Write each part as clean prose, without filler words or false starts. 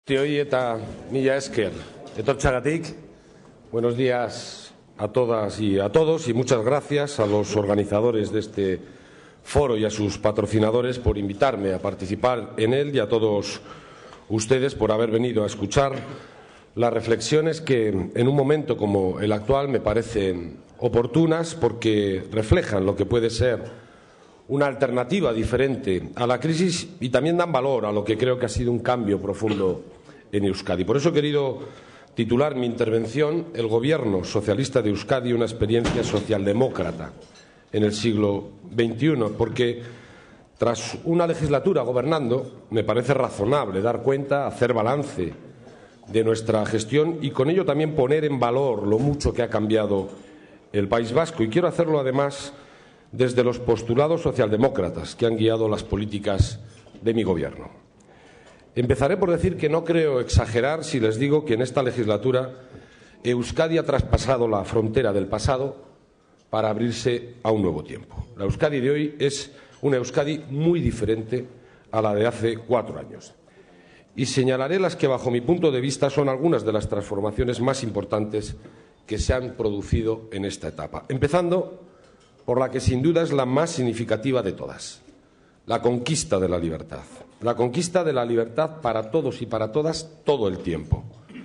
Hoy eta mila esker etortxagatik. Buenos días a todas y a todos y muchas gracias a los organizadores de este foro y a sus patrocinadores por invitarme a participar en él y a todos ustedes por haber venido a escuchar las reflexiones que en un momento como el actual me parecen oportunas porque reflejan lo que puede ser una alternativa diferente a la crisis y también dan valor a lo que creo que ha sido un cambio profundo en Euskadi. Por eso he querido titular mi intervención El gobierno socialista de Euskadi, una experiencia socialdemócrata en el siglo XXI, porque tras una legislatura gobernando me parece razonable dar cuenta, hacer balance de nuestra gestión y con ello también poner en valor lo mucho que ha cambiado el País Vasco. Y quiero hacerlo además desde los postulados socialdemócratas que han guiado las políticas de mi gobierno. Empezaré por decir que no creo exagerar si les digo que en esta legislatura Euskadi ha traspasado la frontera del pasado para abrirse a un nuevo tiempo. La Euskadi de hoy es una Euskadi muy diferente a la de hace 4 años. Y señalaré las que, bajo mi punto de vista, son algunas de las transformaciones más importantes que se han producido en esta etapa. Empezando por la que sin duda es la más significativa de todas, la conquista de la libertad. La conquista de la libertad para todos y para todas todo el tiempo.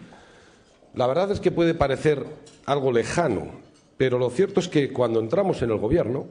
La verdad es que puede parecer algo lejano, pero lo cierto es que cuando entramos en el gobierno,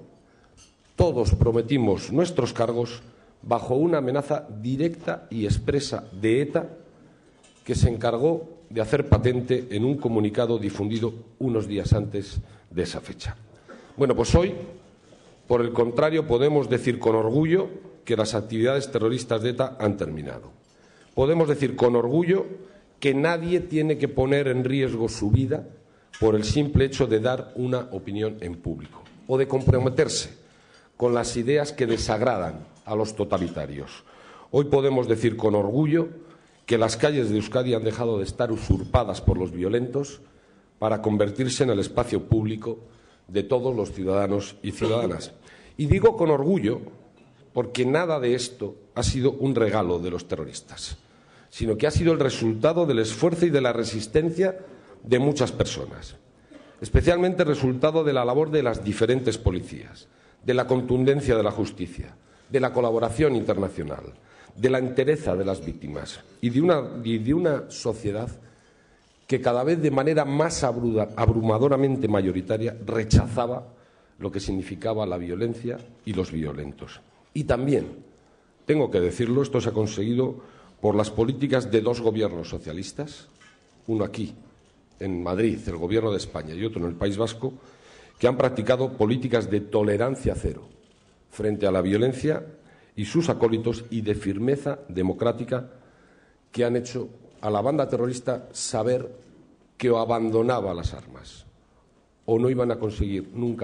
todos prometimos nuestros cargos bajo una amenaza directa y expresa de ETA que se encargó de hacer patente en un comunicado difundido unos días antes de esa fecha. Bueno, pues hoy, por el contrario, podemos decir con orgullo que las actividades terroristas de ETA han terminado. Podemos decir con orgullo que nadie tiene que poner en riesgo su vida por el simple hecho de dar una opinión en público o de comprometerse con las ideas que desagradan a los totalitarios. Hoy podemos decir con orgullo que las calles de Euskadi han dejado de estar usurpadas por los violentos para convertirse en el espacio público de todos los ciudadanos y ciudadanas. Y digo con orgullo porque nada de esto ha sido un regalo de los terroristas, sino que ha sido el resultado del esfuerzo y de la resistencia de muchas personas, especialmente resultado de la labor de las diferentes policías, de la contundencia de la justicia, de la colaboración internacional, de la entereza de las víctimas y de una sociedad que cada vez de manera más abrumadoramente mayoritaria rechazaba lo que significaba la violencia y los violentos. Y también, tengo que decirlo, esto se ha conseguido por las políticas de 2 gobiernos socialistas, uno aquí, en Madrid, el Gobierno de España, y otro en el País Vasco, que han practicado políticas de tolerancia cero frente a la violencia y sus acólitos y de firmeza democrática que han hecho a la banda terrorista saber que o abandonaba las armas o no iban a conseguir nunca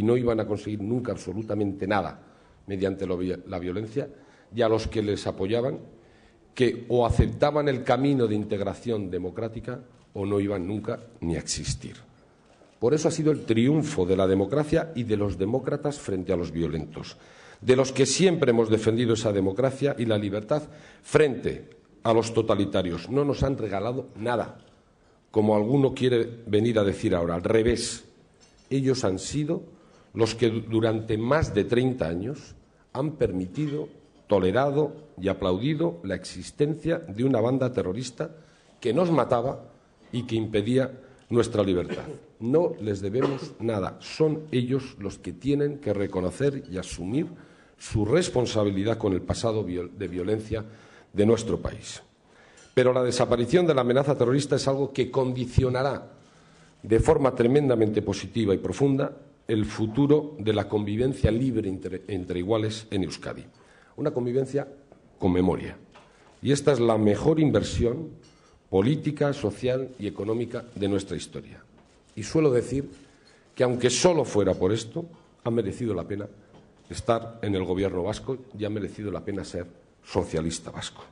absolutamente nada mediante la violencia, y a los que les apoyaban que o aceptaban el camino de integración democrática o no iban nunca ni a existir. Por eso ha sido el triunfo de la democracia y de los demócratas frente a los violentos, de los que siempre hemos defendido esa democracia y la libertad frente a los totalitarios. No nos han regalado nada, como alguno quiere venir a decir ahora. Al revés, ellos han sido los que durante más de 30 años han permitido, tolerado y aplaudido la existencia de una banda terrorista que nos mataba y que impedía nuestra libertad. No les debemos nada. Son ellos los que tienen que reconocer y asumir su responsabilidad con el pasado de violencia de nuestro país. Pero la desaparición de la amenaza terrorista es algo que condicionará de forma tremendamente positiva y profunda el futuro de la convivencia libre entre iguales en Euskadi. Una convivencia con memoria. Y esta es la mejor inversión política, social y económica de nuestra historia. Y suelo decir que, aunque solo fuera por esto, ha merecido la pena estar en el Gobierno vasco y ha merecido la pena ser socialista vasco.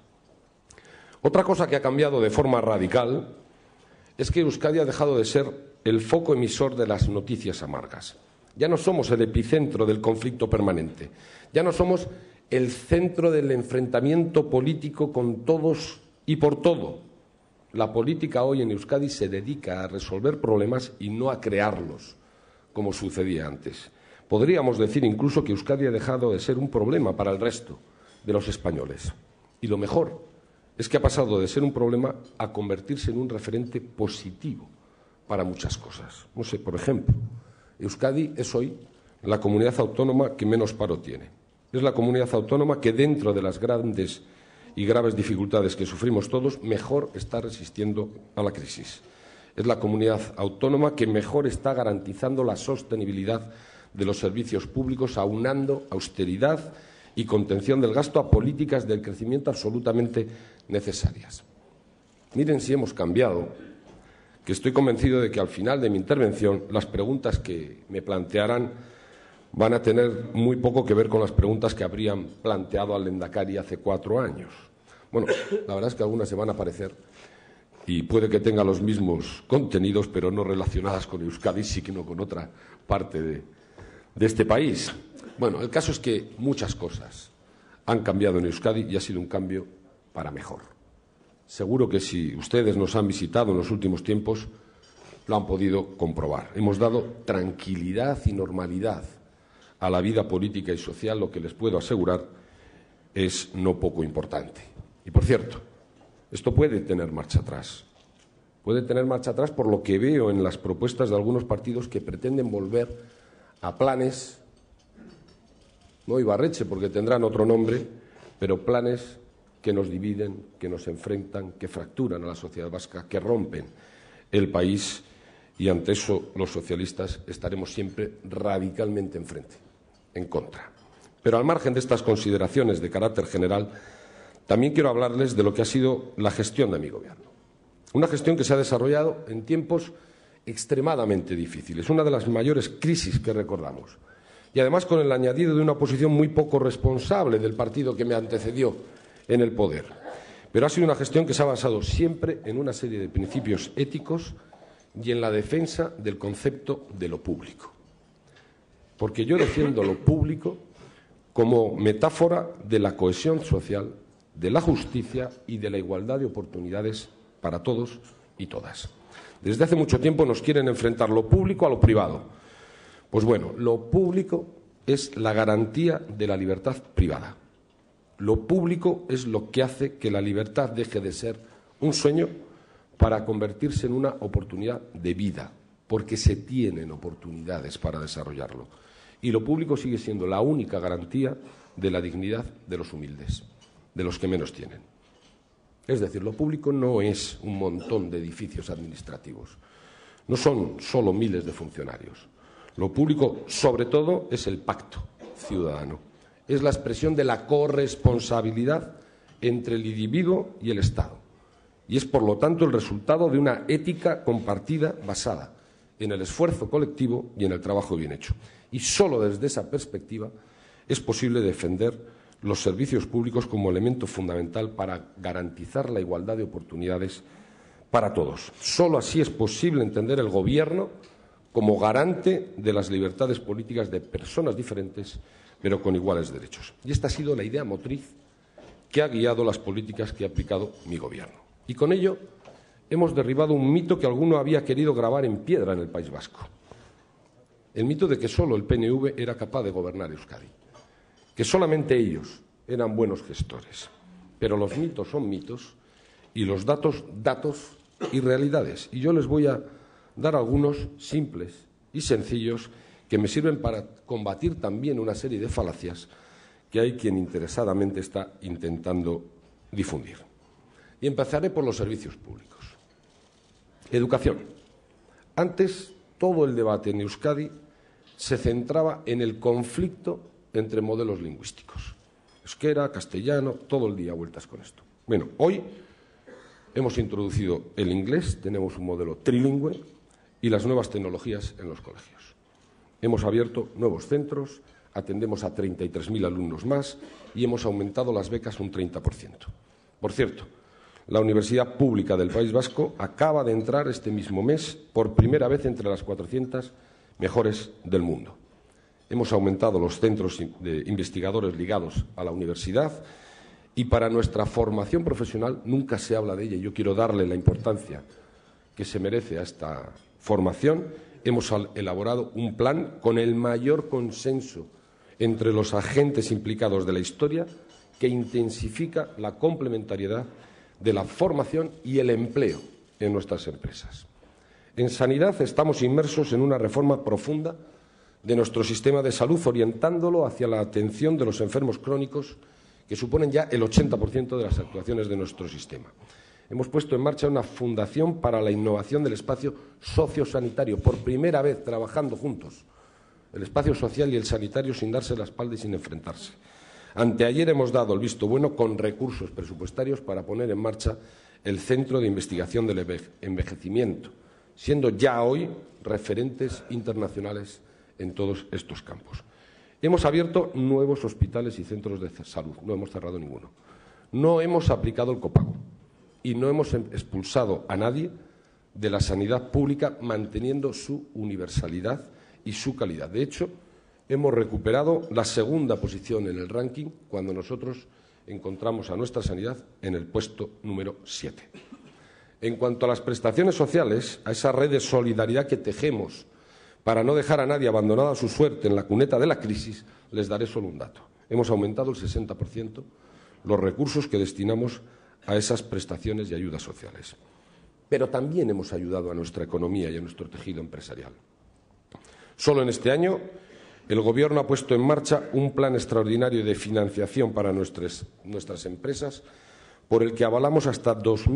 Otra cosa que ha cambiado de forma radical es que Euskadi ha dejado de ser el foco emisor de las noticias amargas. Ya no somos el epicentro del conflicto permanente. Ya no somos el centro del enfrentamiento político con todos Y por todo, la política hoy en Euskadi se dedica a resolver problemas y no a crearlos, como sucedía antes. Podríamos decir incluso que Euskadi ha dejado de ser un problema para el resto de los españoles. Y lo mejor es que ha pasado de ser un problema a convertirse en un referente positivo para muchas cosas. No sé, por ejemplo, Euskadi es hoy la comunidad autónoma que menos paro tiene. Es la comunidad autónoma que, dentro de las grandes y graves dificultades que sufrimos todos, mejor está resistiendo a la crisis. Es la comunidad autónoma que mejor está garantizando la sostenibilidad de los servicios públicos, aunando austeridad y contención del gasto a políticas del crecimiento absolutamente necesarias. Miren si hemos cambiado, que estoy convencido de que al final de mi intervención las preguntas que me plantearán van a tener muy poco que ver con las preguntas que habrían planteado al Lehendakari hace 4 años. Bueno, la verdad es que algunas se van a parecer y puede que tenga los mismos contenidos, pero no relacionadas con Euskadi, sino con otra parte de este país. Bueno, el caso es que muchas cosas han cambiado en Euskadi y ha sido un cambio para mejor. Seguro que si ustedes nos han visitado en los últimos tiempos, lo han podido comprobar. Hemos dado tranquilidad y normalidad a la vida política y social, lo que les puedo asegurar es no poco importante. Y, por cierto, esto puede tener marcha atrás. Puede tener marcha atrás por lo que veo en las propuestas de algunos partidos que pretenden volver a planes, no Ibarretxe porque tendrán otro nombre, pero planes que nos dividen, que nos enfrentan, que fracturan a la sociedad vasca, que rompen el país, y ante eso los socialistas estaremos siempre radicalmente enfrente, en contra. Pero al margen de estas consideraciones de carácter general, también quiero hablarles de lo que ha sido la gestión de mi Gobierno. Una gestión que se ha desarrollado en tiempos extremadamente difíciles, una de las mayores crisis que recordamos. Y además con el añadido de una posición muy poco responsable del partido que me antecedió en el poder. Pero ha sido una gestión que se ha basado siempre en una serie de principios éticos y en la defensa del concepto de lo público. Porque yo defiendo lo público como metáfora de la cohesión social, de la justicia y de la igualdad de oportunidades para todos y todas. Desde hace mucho tiempo nos quieren enfrentar lo público a lo privado. Pues bueno, lo público es la garantía de la libertad privada. Lo público es lo que hace que la libertad deje de ser un sueño para convertirse en una oportunidad de vida, porque se tienen oportunidades para desarrollarlo. Y lo público sigue siendo la única garantía de la dignidad de los humildes, de los que menos tienen. Es decir, lo público no es un montón de edificios administrativos, no son solo miles de funcionarios. Lo público, sobre todo, es el pacto ciudadano, es la expresión de la corresponsabilidad entre el individuo y el Estado, y es, por lo tanto, el resultado de una ética compartida basada en el esfuerzo colectivo y en el trabajo bien hecho. Y solo desde esa perspectiva es posible defender los servicios públicos como elemento fundamental para garantizar la igualdad de oportunidades para todos. Solo así es posible entender el Gobierno como garante de las libertades políticas de personas diferentes, pero con iguales derechos. Y esta ha sido la idea motriz que ha guiado las políticas que ha aplicado mi Gobierno. Y con ello hemos derribado un mito que alguno había querido grabar en piedra en el País Vasco. El mito de que solo el PNV era capaz de gobernar Euskadi, que solamente ellos eran buenos gestores. Pero los mitos son mitos y los datos, datos y realidades. Y yo les voy a dar algunos simples y sencillos que me sirven para combatir también una serie de falacias que hay quien interesadamente está intentando difundir. Y empezaré por los servicios públicos. Educación. Antes, todo el debate en Euskadi se centraba en el conflicto entre modelos lingüísticos. Euskera, castellano, todo el día vueltas con esto. Bueno, hoy hemos introducido el inglés, tenemos un modelo trilingüe y las nuevas tecnologías en los colegios. Hemos abierto nuevos centros, atendemos a 33.000 alumnos más y hemos aumentado las becas un 30%. Por cierto, la Universidad Pública del País Vasco acaba de entrar este mismo mes por primera vez entre las 400 mejores del mundo. Hemos aumentado los centros de investigadores ligados a la universidad Y para nuestra formación profesional nunca se habla de ella. Yo quiero darle la importancia que se merece a esta formación. Hemos elaborado un plan con el mayor consenso entre los agentes implicados de la historia que intensifica la complementariedad de la formación y el empleo en nuestras empresas. En sanidad estamos inmersos en una reforma profunda de nuestro sistema de salud, orientándolo hacia la atención de los enfermos crónicos, que suponen ya el 80% de las actuaciones de nuestro sistema. Hemos puesto en marcha una fundación para la innovación del espacio sociosanitario, por primera vez trabajando juntos, el espacio social y el sanitario sin darse la espalda y sin enfrentarse. Anteayer hemos dado el visto bueno con recursos presupuestarios para poner en marcha el Centro de Investigación del Envejecimiento, siendo ya hoy referentes internacionales en todos estos campos. Hemos abierto nuevos hospitales y centros de salud, no hemos cerrado ninguno. No hemos aplicado el copago y no hemos expulsado a nadie de la sanidad pública, manteniendo su universalidad y su calidad. De hecho, hemos recuperado la segunda posición en el ranking cuando nosotros encontramos a nuestra sanidad en el puesto número 7. En cuanto a las prestaciones sociales, a esa red de solidaridad que tejemos para no dejar a nadie abandonado a su suerte en la cuneta de la crisis, les daré solo un dato. Hemos aumentado el 60% los recursos que destinamos a esas prestaciones y ayudas sociales. Pero también hemos ayudado a nuestra economía y a nuestro tejido empresarial. Solo en este año, el Gobierno ha puesto en marcha un plan extraordinario de financiación para nuestras empresas, por el que avalamos hasta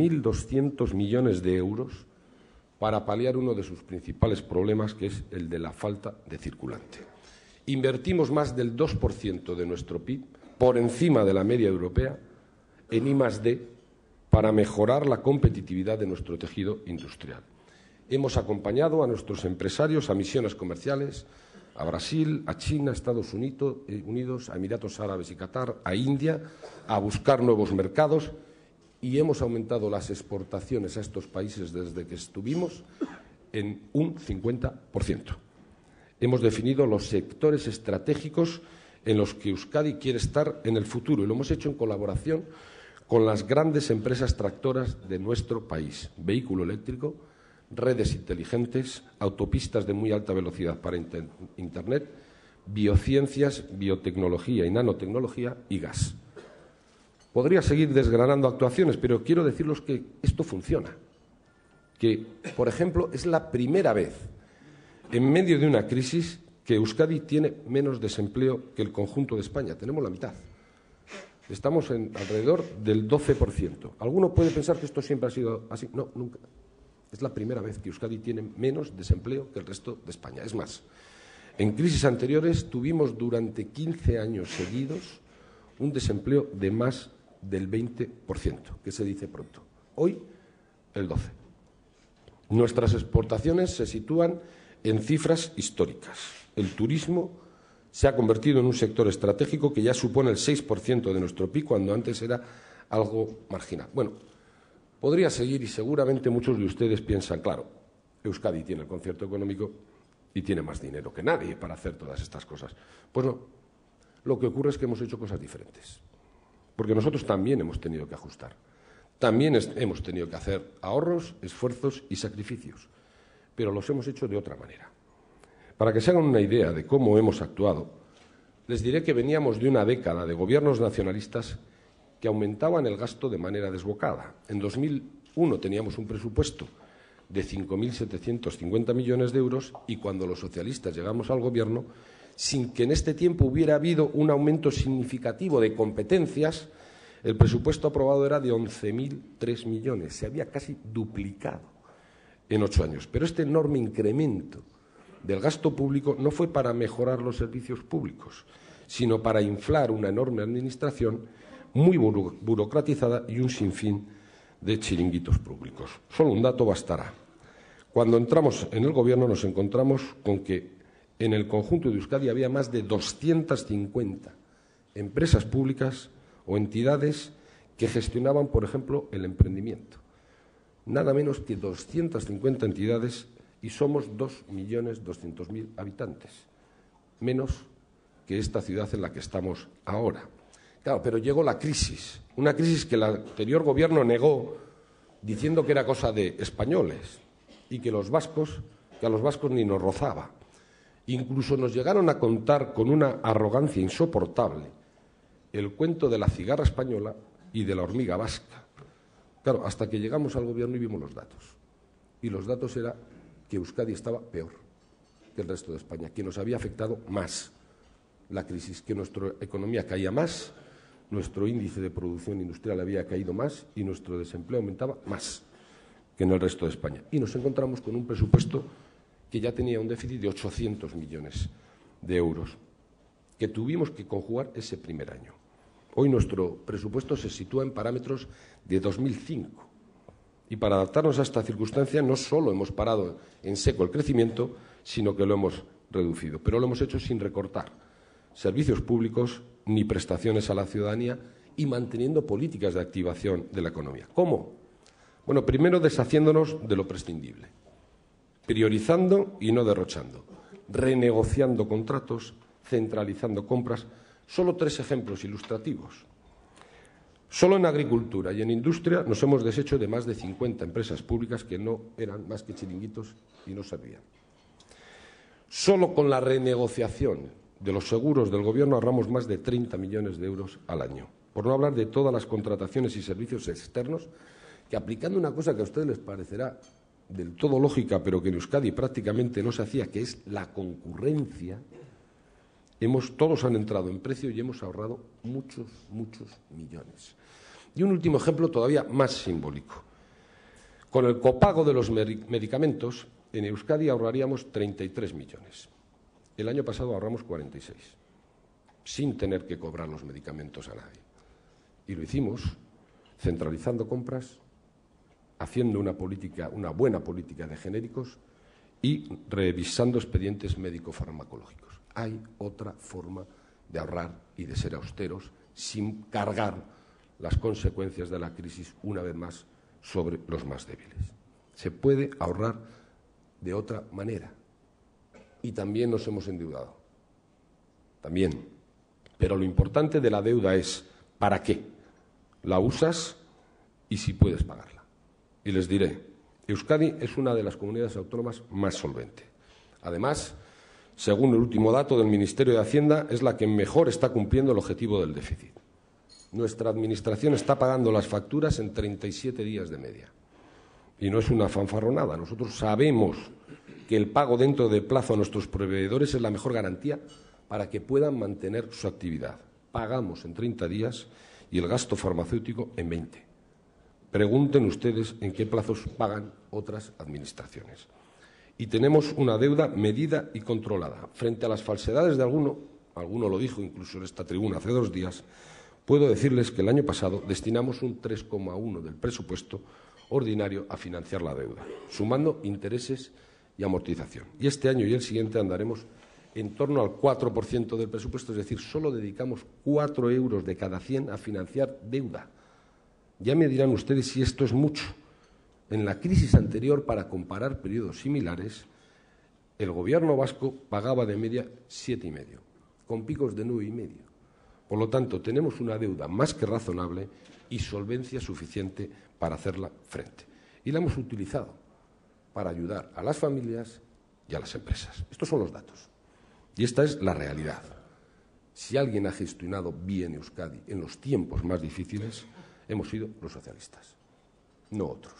2.200 millones de euros para paliar uno de sus principales problemas, que es el de la falta de circulante. Invertimos más del 2% de nuestro PIB, por encima de la media europea, en I+D para mejorar la competitividad de nuestro tejido industrial. Hemos acompañado a nuestros empresarios a misiones comerciales, a Brasil, a China, a Estados Unidos, a Emiratos Árabes y Qatar, a India, a buscar nuevos mercados, y hemos aumentado las exportaciones a estos países desde que estuvimos en un 50%. Hemos definido los sectores estratégicos en los que Euskadi quiere estar en el futuro, y lo hemos hecho en colaboración con las grandes empresas tractoras de nuestro país: vehículo eléctrico, redes inteligentes, autopistas de muy alta velocidad para Internet, biociencias, biotecnología y nanotecnología y gas. Podría seguir desgranando actuaciones, pero quiero decirles que esto funciona. Que, por ejemplo, es la primera vez en medio de una crisis que Euskadi tiene menos desempleo que el conjunto de España. Tenemos la mitad. Estamos en alrededor del 12%. ¿Alguno puede pensar que esto siempre ha sido así? No, nunca. Es la primera vez que Euskadi tiene menos desempleo que el resto de España. Es más, en crisis anteriores tuvimos durante 15 años seguidos un desempleo de más del 20%, que se dice pronto. Hoy, el 12%. Nuestras exportaciones se sitúan en cifras históricas. El turismo se ha convertido en un sector estratégico que ya supone el 6% de nuestro PIB, cuando antes era algo marginal. Bueno, podría seguir, y seguramente muchos de ustedes piensan, claro, Euskadi tiene el concierto económico y tiene más dinero que nadie para hacer todas estas cosas. Pues no, lo que ocurre es que hemos hecho cosas diferentes, porque nosotros también hemos tenido que ajustar, también hemos tenido que hacer ahorros, esfuerzos y sacrificios, pero los hemos hecho de otra manera. Para que se hagan una idea de cómo hemos actuado, les diré que veníamos de una década de gobiernos nacionalistas que aumentaban el gasto de manera desbocada. En 2001 teníamos un presupuesto de 5.750 millones de euros y cuando los socialistas llegamos al gobierno, sin que en este tiempo hubiera habido un aumento significativo de competencias, el presupuesto aprobado era de 11.003 millones. Se había casi duplicado en 8 años. Pero este enorme incremento del gasto público no fue para mejorar los servicios públicos, sino para inflar una enorme administración muy burocratizada y un sinfín de chiringuitos públicos. Solo un dato bastará. Cuando entramos en el Gobierno nos encontramos con que en el conjunto de Euskadi había más de 250 empresas públicas o entidades que gestionaban, por ejemplo, el emprendimiento. Nada menos que 250 entidades, y somos 2.200.000 habitantes, menos que esta ciudad en la que estamos ahora. Claro, pero llegó la crisis, una crisis que el anterior gobierno negó diciendo que era cosa de españoles y que a los vascos ni nos rozaba. Incluso nos llegaron a contar con una arrogancia insoportable el cuento de la cigarra española y de la hormiga vasca. Claro, hasta que llegamos al gobierno y vimos los datos. Y los datos eran que Euskadi estaba peor que el resto de España, que nos había afectado más la crisis, que nuestra economía caía más, nuestro índice de producción industrial había caído más y nuestro desempleo aumentaba más que en el resto de España. Y nos encontramos con un presupuesto que ya tenía un déficit de 800 millones de euros, que tuvimos que conjugar ese primer año. Hoy nuestro presupuesto se sitúa en parámetros de 2005. Y para adaptarnos a esta circunstancia no solo hemos parado en seco el crecimiento, sino que lo hemos reducido. Pero lo hemos hecho sin recortar servicios públicos ni prestaciones a la ciudadanía y manteniendo políticas de activación de la economía. ¿Cómo? Bueno, primero deshaciéndonos de lo prescindible, priorizando y no derrochando, renegociando contratos, centralizando compras. Solo 3 ejemplos ilustrativos. Solo en agricultura y en industria nos hemos deshecho de más de 50 empresas públicas que no eran más que chiringuitos y no servían. Solo con la renegociación de los seguros del Gobierno ahorramos más de 30 millones de euros al año. Por no hablar de todas las contrataciones y servicios externos que, aplicando una cosa que a ustedes les parecerá del todo lógica, pero que en Euskadi prácticamente no se hacía, que es la concurrencia, todos han entrado en precio y hemos ahorrado muchos millones. Y un último ejemplo todavía más simbólico. Con el copago de los medicamentos, en Euskadi ahorraríamos 33 millones. El año pasado ahorramos 46, sin tener que cobrar los medicamentos a nadie. Y lo hicimos centralizando compras, haciendo una buena política de genéricos y revisando expedientes médico-farmacológicos. Hay otra forma de ahorrar y de ser austeros sin cargar las consecuencias de la crisis una vez más sobre los más débiles. Se puede ahorrar de otra manera. Y también nos hemos endeudado. También. Pero lo importante de la deuda es ¿para qué? La usas y si puedes pagarla. Y les diré, Euskadi es una de las comunidades autónomas más solvente. Además, según el último dato del Ministerio de Hacienda, es la que mejor está cumpliendo el objetivo del déficit. Nuestra Administración está pagando las facturas en 37 días de media. Y no es una fanfarronada. Nosotros sabemos que el pago dentro de plazo a nuestros proveedores es la mejor garantía para que puedan mantener su actividad. Pagamos en 30 días y el gasto farmacéutico en 20. Pregunten ustedes en qué plazos pagan otras administraciones. Y tenemos una deuda medida y controlada. Frente a las falsedades de alguno lo dijo incluso en esta tribuna hace 2 días, puedo decirles que el año pasado destinamos un 3,1 del presupuesto ordinario a financiar la deuda, sumando intereses y amortización. Y este año y el siguiente andaremos en torno al 4% del presupuesto, es decir, solo dedicamos 4 euros de cada 100 a financiar deuda. Ya me dirán ustedes si esto es mucho. En la crisis anterior, para comparar periodos similares, el Gobierno vasco pagaba de media 7,5, con picos de 9,5. Por lo tanto, tenemos una deuda más que razonable y solvencia suficiente para hacerla frente. Y la hemos utilizado para ayudar a las familias y a las empresas. Estos son los datos. Y esta es la realidad. Si alguien ha gestionado bien Euskadi en los tiempos más difíciles, hemos sido los socialistas, no otros.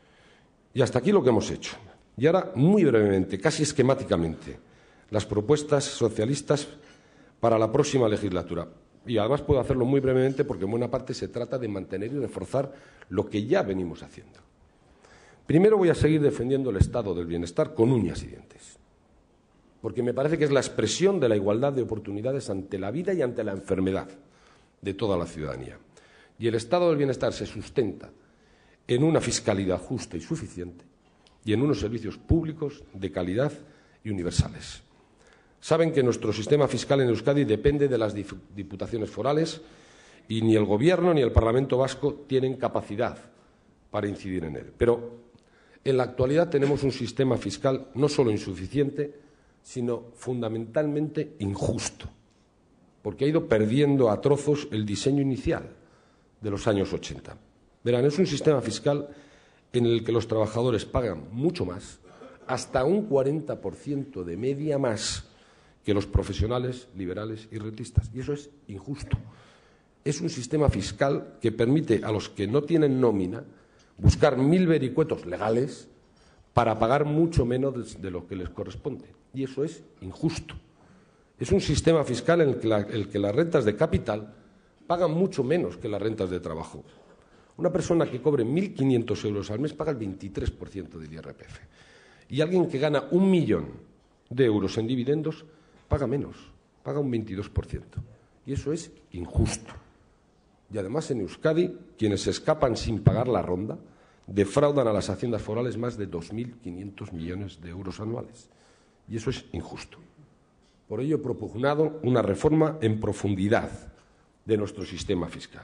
Y hasta aquí lo que hemos hecho. Y ahora, muy brevemente, casi esquemáticamente, las propuestas socialistas para la próxima legislatura. Y además puedo hacerlo muy brevemente porque en buena parte se trata de mantener y reforzar lo que ya venimos haciendo. Primero voy a seguir defendiendo el estado del bienestar con uñas y dientes, porque me parece que es la expresión de la igualdad de oportunidades ante la vida y ante la enfermedad de toda la ciudadanía. Y el estado del bienestar se sustenta en una fiscalidad justa y suficiente y en unos servicios públicos de calidad y universales. Saben que nuestro sistema fiscal en Euskadi depende de las diputaciones forales y ni el Gobierno ni el Parlamento vasco tienen capacidad para incidir en él. Pero en la actualidad tenemos un sistema fiscal no solo insuficiente, sino fundamentalmente injusto. porque ha ido perdiendo a trozos el diseño inicial de los años 80. Verán, es un sistema fiscal en el que los trabajadores pagan mucho más, hasta un 40% de media más que los profesionales, liberales y rentistas. Y eso es injusto. Es un sistema fiscal que permite a los que no tienen nómina buscar 1000 vericuetos legales para pagar mucho menos de lo que les corresponde. Y eso es injusto. Es un sistema fiscal en el que las rentas de capital pagan mucho menos que las rentas de trabajo. Una persona que cobre 1.500 euros al mes paga el 23% del IRPF. Y alguien que gana 1 millón de euros en dividendos paga menos, paga un 22%. Y eso es injusto. Y además en Euskadi, quienes se escapan sin pagar la ronda defraudan a las haciendas forales más de 2.500 millones de euros anuales. Y eso es injusto. Por ello he propugnado una reforma en profundidad de nuestro sistema fiscal.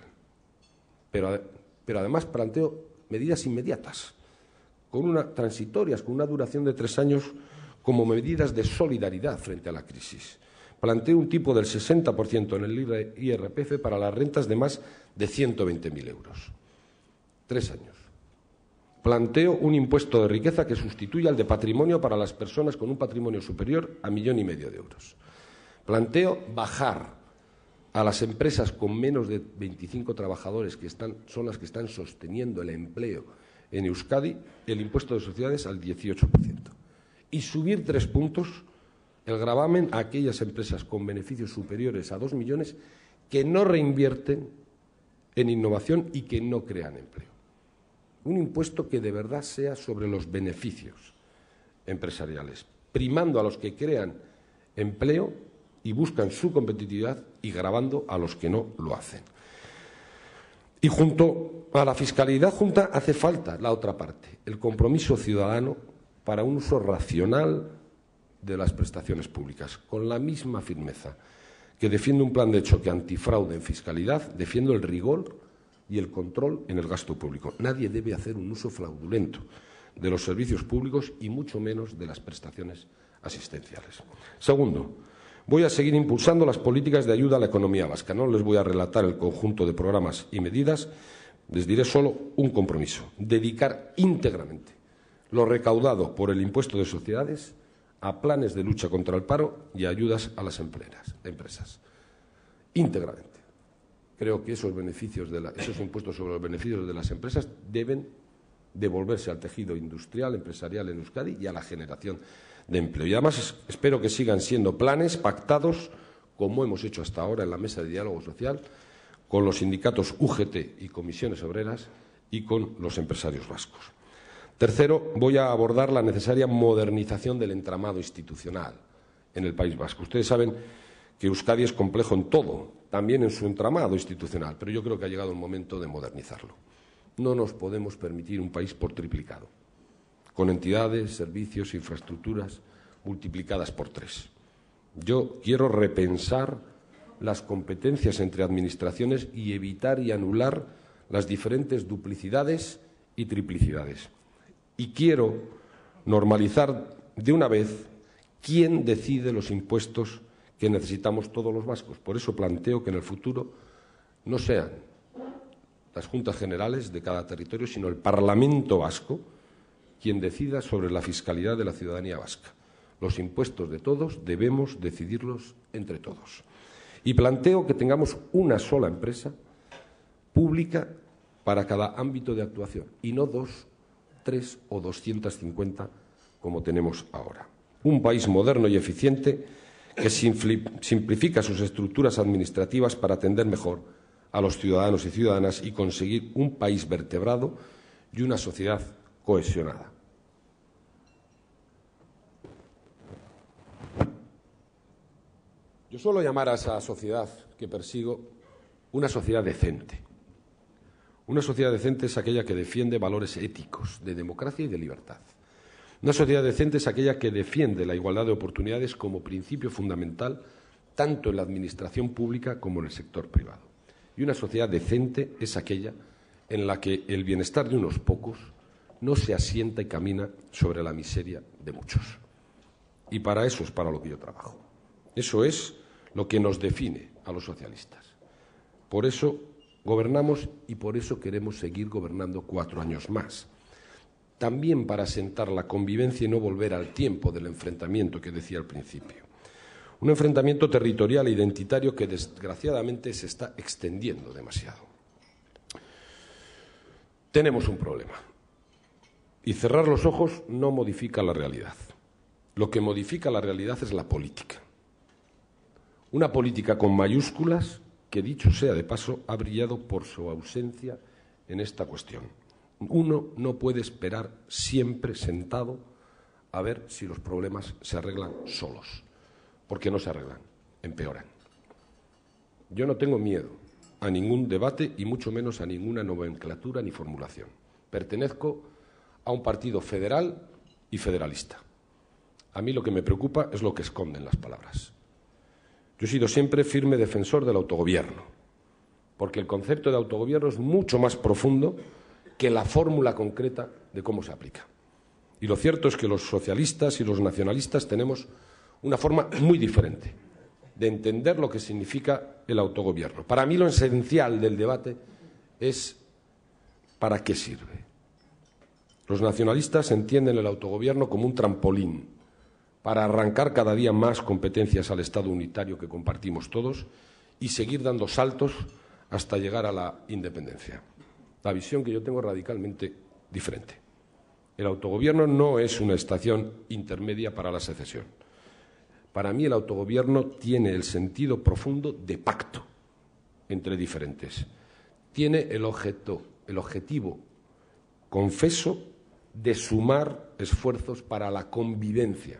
Pero además planteo medidas inmediatas, transitorias, con una duración de 3 años, como medidas de solidaridad frente a la crisis. Planteo un tipo del 60% en el IRPF para las rentas de más de 120.000 euros. 3 años. Planteo un impuesto de riqueza que sustituya al de patrimonio para las personas con un patrimonio superior a 1,5 millones de euros. Planteo bajar a las empresas con menos de 25 trabajadores, que son las que están sosteniendo el empleo en Euskadi, el impuesto de sociedades al 18%. Y subir 3 puntos el gravamen a aquellas empresas con beneficios superiores a 2 millones que no reinvierten en innovación y que no crean empleo. Un impuesto que de verdad sea sobre los beneficios empresariales, primando a los que crean empleo y buscan su competitividad y gravando a los que no lo hacen. Y junto a la fiscalidad junta hace falta la otra parte, el compromiso ciudadano para un uso racional de las prestaciones públicas, con la misma firmeza que defiendo un plan de choque antifraude en fiscalidad, defiendo el rigor y el control en el gasto público. Nadie debe hacer un uso fraudulento de los servicios públicos y mucho menos de las prestaciones asistenciales. Segundo, voy a seguir impulsando las políticas de ayuda a la economía vasca. No les voy a relatar el conjunto de programas y medidas, les diré solo un compromiso: dedicar íntegramente lo recaudado por el impuesto de sociedades a planes de lucha contra el paro y a ayudas a las empresas. Íntegramente. Creo que esos impuestos sobre los beneficios de las empresas deben devolverse al tejido industrial, empresarial en Euskadi y a la generación de empleo. Y además espero que sigan siendo planes pactados, como hemos hecho hasta ahora en la mesa de diálogo social, con los sindicatos UGT y comisiones obreras y con los empresarios vascos. Tercero, voy a abordar la necesaria modernización del entramado institucional en el País Vasco. Ustedes saben que Euskadi es complejo en todo, también en su entramado institucional, pero yo creo que ha llegado el momento de modernizarlo. No nos podemos permitir un país por triplicado, con entidades, servicios, infraestructuras multiplicadas por 3. Yo quiero repensar las competencias entre administraciones y evitar y anular las diferentes duplicidades y triplicidades. Y quiero normalizar de una vez quién decide los impuestos que necesitamos todos los vascos. Por eso planteo que en el futuro no sean las juntas generales de cada territorio, sino el Parlamento vasco quien decida sobre la fiscalidad de la ciudadanía vasca. Los impuestos de todos debemos decidirlos entre todos. Y planteo que tengamos una sola empresa pública para cada ámbito de actuación y no 2, 3 o 250 como tenemos ahora. Un país moderno y eficiente que simplifica sus estructuras administrativas para atender mejor a los ciudadanos y ciudadanas y conseguir un país vertebrado y una sociedad cohesionada. Yo suelo llamar a esa sociedad que persigo una sociedad decente. Una sociedad decente es aquella que defiende valores éticos, de democracia y de libertad. Una sociedad decente es aquella que defiende la igualdad de oportunidades como principio fundamental tanto en la administración pública como en el sector privado. Y una sociedad decente es aquella en la que el bienestar de unos pocos no se asienta y camina sobre la miseria de muchos. Y para eso es para lo que yo trabajo. Eso es lo que nos define a los socialistas. Por eso gobernamos y por eso queremos seguir gobernando 4 años más. También para asentar la convivencia y no volver al tiempo del enfrentamiento que decía al principio. Un enfrentamiento territorial e identitario que desgraciadamente se está extendiendo demasiado. Tenemos un problema y cerrar los ojos no modifica la realidad. Lo que modifica la realidad es la política. Una política con mayúsculas que, dicho sea de paso, ha brillado por su ausencia en esta cuestión. Uno no puede esperar siempre sentado a ver si los problemas se arreglan solos, porque no se arreglan, empeoran. Yo no tengo miedo a ningún debate y mucho menos a ninguna nomenclatura ni formulación. Pertenezco a un partido federal y federalista. A mí lo que me preocupa es lo que esconden las palabras. Yo he sido siempre firme defensor del autogobierno, porque el concepto de autogobierno es mucho más profundo que la fórmula concreta de cómo se aplica. Y lo cierto es que los socialistas y los nacionalistas tenemos una forma muy diferente de entender lo que significa el autogobierno. Para mí lo esencial del debate es ¿para qué sirve? Los nacionalistas entienden el autogobierno como un trampolín para arrancar cada día más competencias al Estado unitario que compartimos todos y seguir dando saltos hasta llegar a la independencia. La visión que yo tengo es radicalmente diferente. El autogobierno no es una estación intermedia para la secesión. Para mí el autogobierno tiene el sentido profundo de pacto entre diferentes. Tiene el objetivo, confeso, de sumar esfuerzos para la convivencia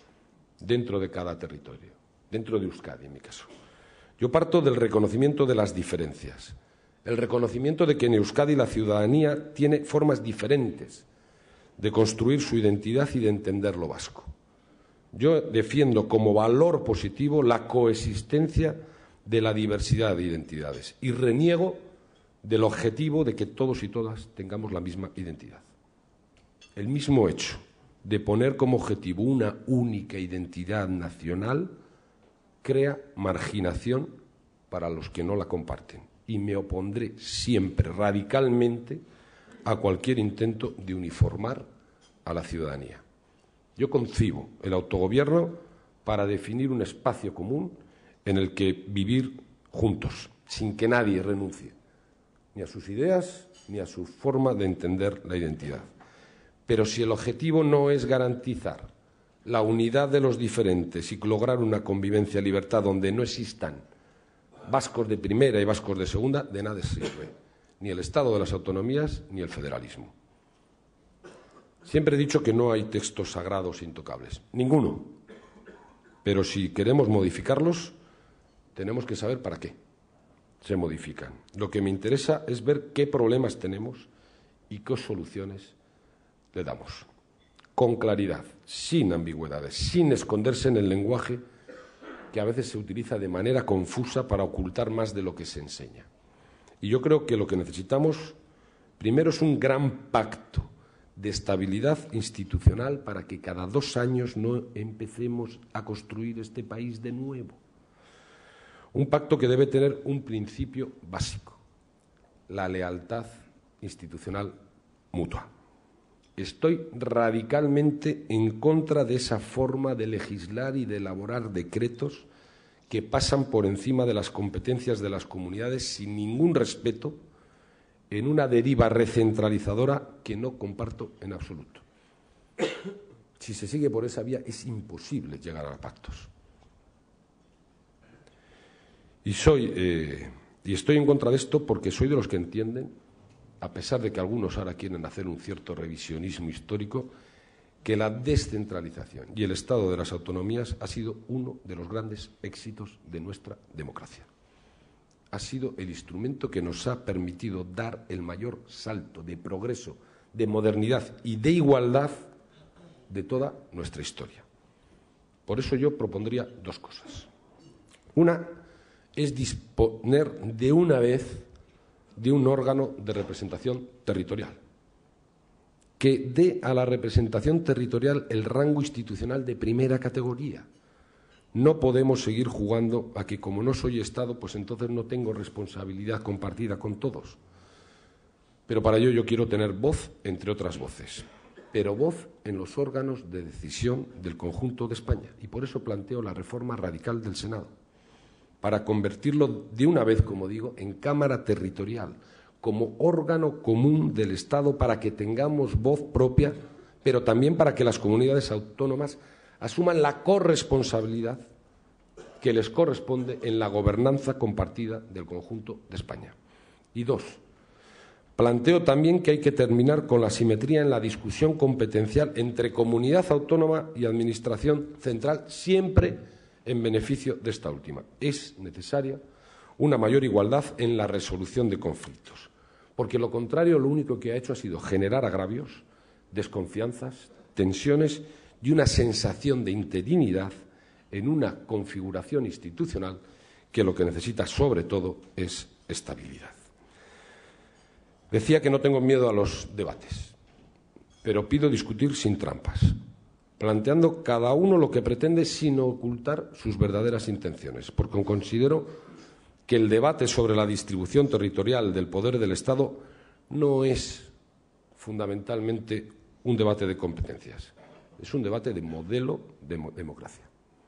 dentro de cada territorio, dentro de Euskadi en mi caso. Yo parto del reconocimiento de las diferencias, el reconocimiento de que en Euskadi la ciudadanía tiene formas diferentes de construir su identidad y de entender lo vasco. Yo defiendo como valor positivo la coexistencia de la diversidad de identidades y reniego del objetivo de que todos y todas tengamos la misma identidad. El mismo hecho de poner como objetivo una única identidad nacional crea marginación para los que no la comparten y me opondré siempre radicalmente a cualquier intento de uniformar a la ciudadanía. Yo concibo el autogobierno para definir un espacio común en el que vivir juntos, sin que nadie renuncie ni a sus ideas ni a su forma de entender la identidad. Pero si el objetivo no es garantizar la unidad de los diferentes y lograr una convivencia y libertad donde no existan vascos de primera y vascos de segunda, de nada sirve ni el Estado de las autonomías ni el federalismo. Siempre he dicho que no hay textos sagrados intocables, ninguno. Pero si queremos modificarlos, tenemos que saber para qué se modifican. Lo que me interesa es ver qué problemas tenemos y qué soluciones le damos. Con claridad, sin ambigüedades, sin esconderse en el lenguaje que a veces se utiliza de manera confusa para ocultar más de lo que se enseña. Y yo creo que lo que necesitamos primero es un gran pacto de estabilidad institucional para que cada 2 años no empecemos a construir este país de nuevo. Un pacto que debe tener un principio básico, la lealtad institucional mutua. Estoy radicalmente en contra de esa forma de legislar y de elaborar decretos que pasan por encima de las competencias de las comunidades sin ningún respeto, en una deriva recentralizadora que no comparto en absoluto. Si se sigue por esa vía es imposible llegar a pactos. Y estoy en contra de esto porque soy de los que entienden, a pesar de que algunos ahora quieren hacer un cierto revisionismo histórico, que la descentralización y el Estado de las autonomías ha sido uno de los grandes éxitos de nuestra democracia. Ha sido el instrumento que nos ha permitido dar el mayor salto de progreso, de modernidad y de igualdad de toda nuestra historia. Por eso yo propondría 2 cosas. Una es disponer de una vez de un órgano de representación territorial que dé a la representación territorial el rango institucional de primera categoría, No podemos seguir jugando a que, como no soy Estado, pues entonces no tengo responsabilidad compartida con todos. Pero para ello yo quiero tener voz entre otras voces, pero voz en los órganos de decisión del conjunto de España. Y por eso planteo la reforma radical del Senado, para convertirlo de una vez, como digo, en Cámara Territorial, como órgano común del Estado, para que tengamos voz propia, pero también para que las comunidades autónomas asuman la corresponsabilidad que les corresponde en la gobernanza compartida del conjunto de España. Y dos, planteo también que hay que terminar con la asimetría en la discusión competencial entre comunidad autónoma y Administración central, siempre en beneficio de esta última. Es necesaria una mayor igualdad en la resolución de conflictos, porque lo contrario lo único que ha hecho ha sido generar agravios, desconfianzas, tensiones y una sensación de interinidad en una configuración institucional que lo que necesita, sobre todo, es estabilidad. Decía que no tengo miedo a los debates, pero pido discutir sin trampas, planteando cada uno lo que pretende sin ocultar sus verdaderas intenciones, porque considero que el debate sobre la distribución territorial del poder del Estado no es fundamentalmente un debate de competencias, es un debate de modelo de democracia.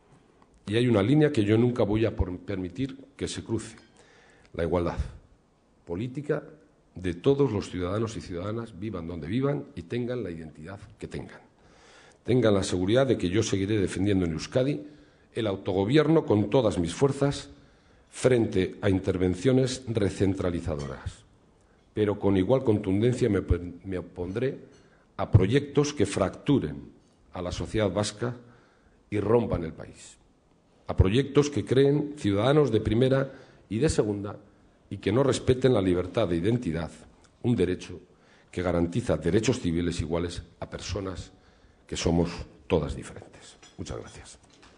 Y hay una línea que yo nunca voy a permitir que se cruce: la igualdad política de todos los ciudadanos y ciudadanas, vivan donde vivan y tengan la identidad que tengan. Tengan la seguridad de que yo seguiré defendiendo en Euskadi el autogobierno con todas mis fuerzas frente a intervenciones recentralizadoras, pero con igual contundencia me opondré a proyectos que fracturen a la sociedad vasca y rompan el país, a proyectos que creen ciudadanos de primera y de segunda y que no respeten la libertad de identidad, un derecho que garantiza derechos civiles iguales a personas que somos todas diferentes. Muchas gracias.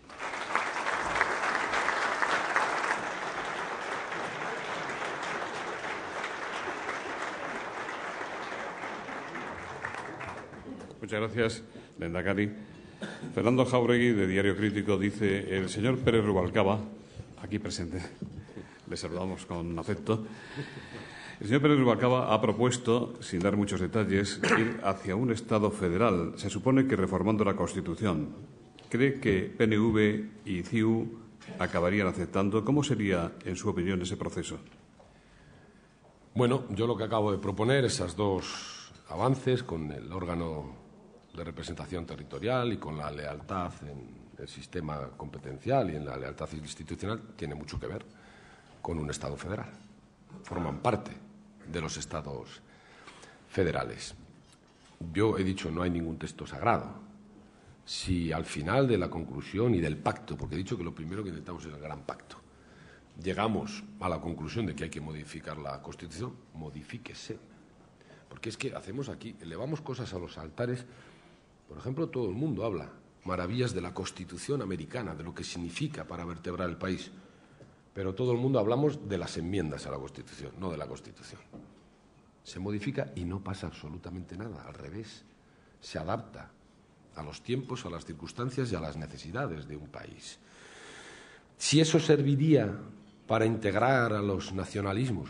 Muchas gracias, Lehendakari. Fernando Jáuregui, de Diario Crítico, dice: el señor Pérez Rubalcaba, aquí presente, le saludamos con afecto. El señor Pérez Rubalcaba ha propuesto, sin dar muchos detalles, ir hacia un Estado federal, se supone que reformando la Constitución. ¿Cree que PNV y CiU acabarían aceptando? ¿Cómo sería, en su opinión, ese proceso? Bueno, yo lo que acabo de proponer, esos dos avances con el órgano de representación territorial y con la lealtad en el sistema competencial y en la lealtad institucional, tiene mucho que ver con un Estado federal. Forman parte de los Estados federales. Yo he dicho, no hay ningún texto sagrado. Si al final de la conclusión y del pacto, porque he dicho que lo primero que intentamos es el gran pacto, llegamos a la conclusión de que hay que modificar la Constitución, modifíquese. Porque es que hacemos aquí, elevamos cosas a los altares. Por ejemplo, todo el mundo habla maravillas de la Constitución americana, de lo que significa para vertebrar el país. Pero todo el mundo hablamos de las enmiendas a la Constitución, no de la Constitución. Se modifica y no pasa absolutamente nada, al revés. Se adapta a los tiempos, a las circunstancias y a las necesidades de un país. Si eso serviría para integrar a los nacionalismos,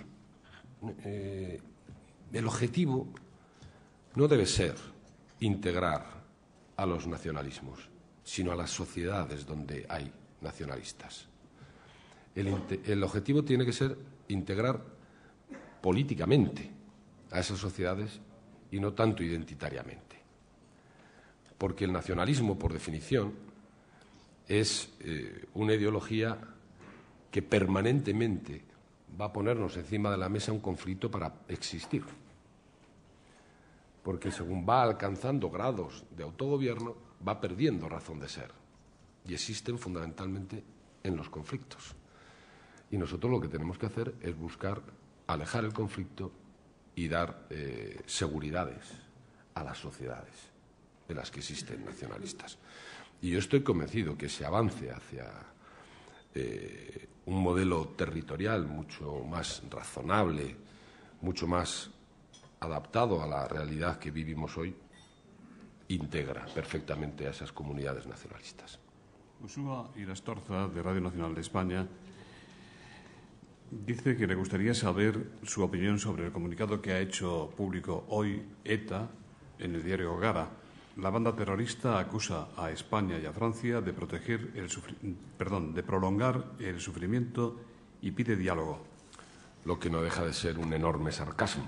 el objetivo no debe ser integrar a los nacionalismos, sino a las sociedades donde hay nacionalistas. El objetivo tiene que ser integrar políticamente a esas sociedades y no tanto identitariamente. Porque el nacionalismo, por definición, es una ideología que permanentemente va a ponernos encima de la mesa un conflicto para existir. Porque según va alcanzando grados de autogobierno, va perdiendo razón de ser. Y existen fundamentalmente en los conflictos. Y nosotros lo que tenemos que hacer es buscar alejar el conflicto y dar seguridades a las sociedades en las que existen nacionalistas. Y yo estoy convencido que se avance hacia un modelo territorial mucho más razonable, mucho más adaptado a la realidad que vivimos hoy, integra perfectamente a esas comunidades nacionalistas. Ushua Irastorza, de Radio Nacional de España, dice que le gustaría saber su opinión sobre el comunicado que ha hecho público hoy ETA en el diario Gara. La banda terrorista acusa a España y a Francia de prolongar el sufrimiento y pide diálogo. Lo que no deja de ser un enorme sarcasmo.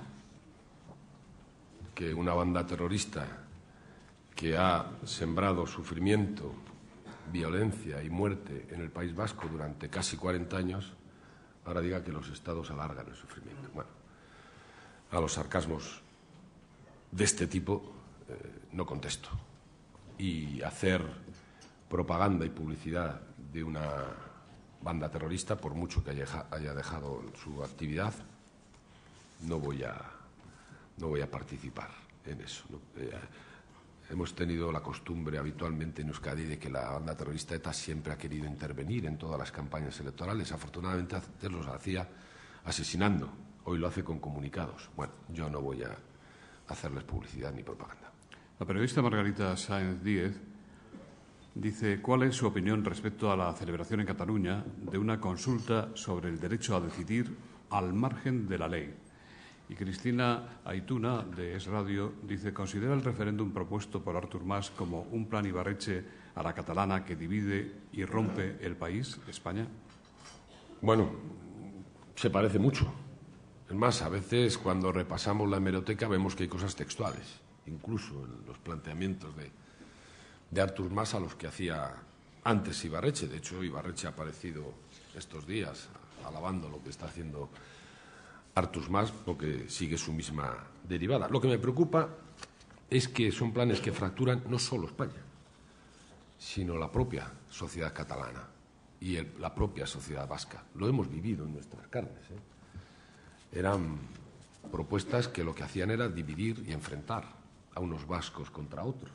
Que una banda terrorista que ha sembrado sufrimiento, violencia y muerte en el País Vasco durante casi 40 años, ahora diga que los Estados alargan el sufrimiento. Bueno, a los sarcasmos de este tipo no contesto. Y hacer propaganda y publicidad de una banda terrorista, por mucho que haya dejado su actividad, no voy a participar en eso, ¿no? Hemos tenido la costumbre habitualmente en Euskadi de que la banda terrorista ETA siempre ha querido intervenir en todas las campañas electorales. Afortunadamente antes los hacía asesinando, hoy lo hace con comunicados. Bueno, yo no voy a hacerles publicidad ni propaganda. La periodista Margarita Sáenz Díez dice: ¿cuál es su opinión respecto a la celebración en Cataluña de una consulta sobre el derecho a decidir al margen de la ley? Y Cristina Aituna, de Es Radio, dice: ¿considera el referéndum propuesto por Artur Mas como un plan Ibarretxe a la catalana que divide y rompe el país, España? Bueno, se parece mucho. Es más, a veces cuando repasamos la hemeroteca vemos que hay cosas textuales, incluso en los planteamientos de Artur Mas a los que hacía antes Ibarretxe. De hecho, Ibarretxe ha aparecido estos días alabando lo que está haciendo Artur Mas, porque sigue su misma derivada. Lo que me preocupa es que son planes que fracturan no solo España, sino la propia sociedad catalana y la propia sociedad vasca. Lo hemos vivido en nuestras carnes, Eran propuestas que lo que hacían era dividir y enfrentar a unos vascos contra otros.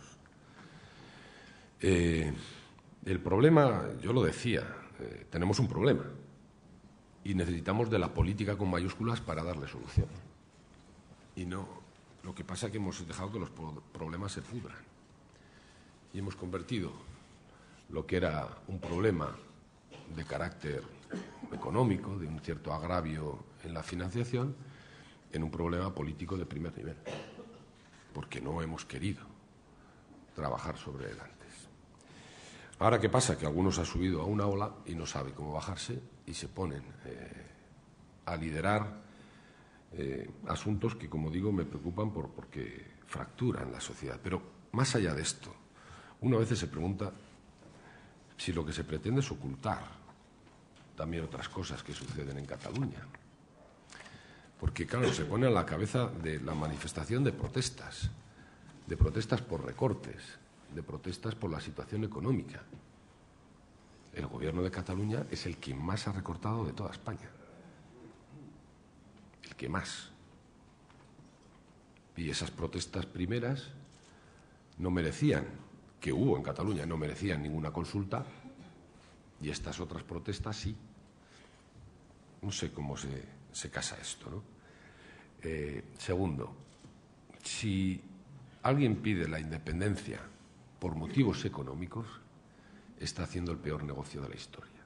El problema, yo lo decía, tenemos un problema y necesitamos de la política con mayúsculas para darle solución. Y no, lo que pasa es que hemos dejado que los problemas se pudran y hemos convertido lo que era un problema de carácter económico, de un cierto agravio en la financiación, en un problema político de primer nivel, porque no hemos querido trabajar sobre él antes. Ahora, ¿qué pasa? Que algunos han subido a una ola y no saben cómo bajarse y se ponen a liderar asuntos que, como digo, me preocupan porque fracturan la sociedad. Pero más allá de esto, uno a veces se pregunta si lo que se pretende es ocultar también otras cosas que suceden en Cataluña. Porque, claro, se pone a la cabeza de la manifestación de protestas por recortes, de protestas por la situación económica. El gobierno de Cataluña es el que más ha recortado de toda España. El que más. Y esas protestas primeras no merecían, que hubo en Cataluña, no merecían ninguna consulta, y estas otras protestas sí. No sé cómo se casa esto, ¿no? Segundo, si alguien pide la independencia por motivos económicos, está haciendo el peor negocio de la historia.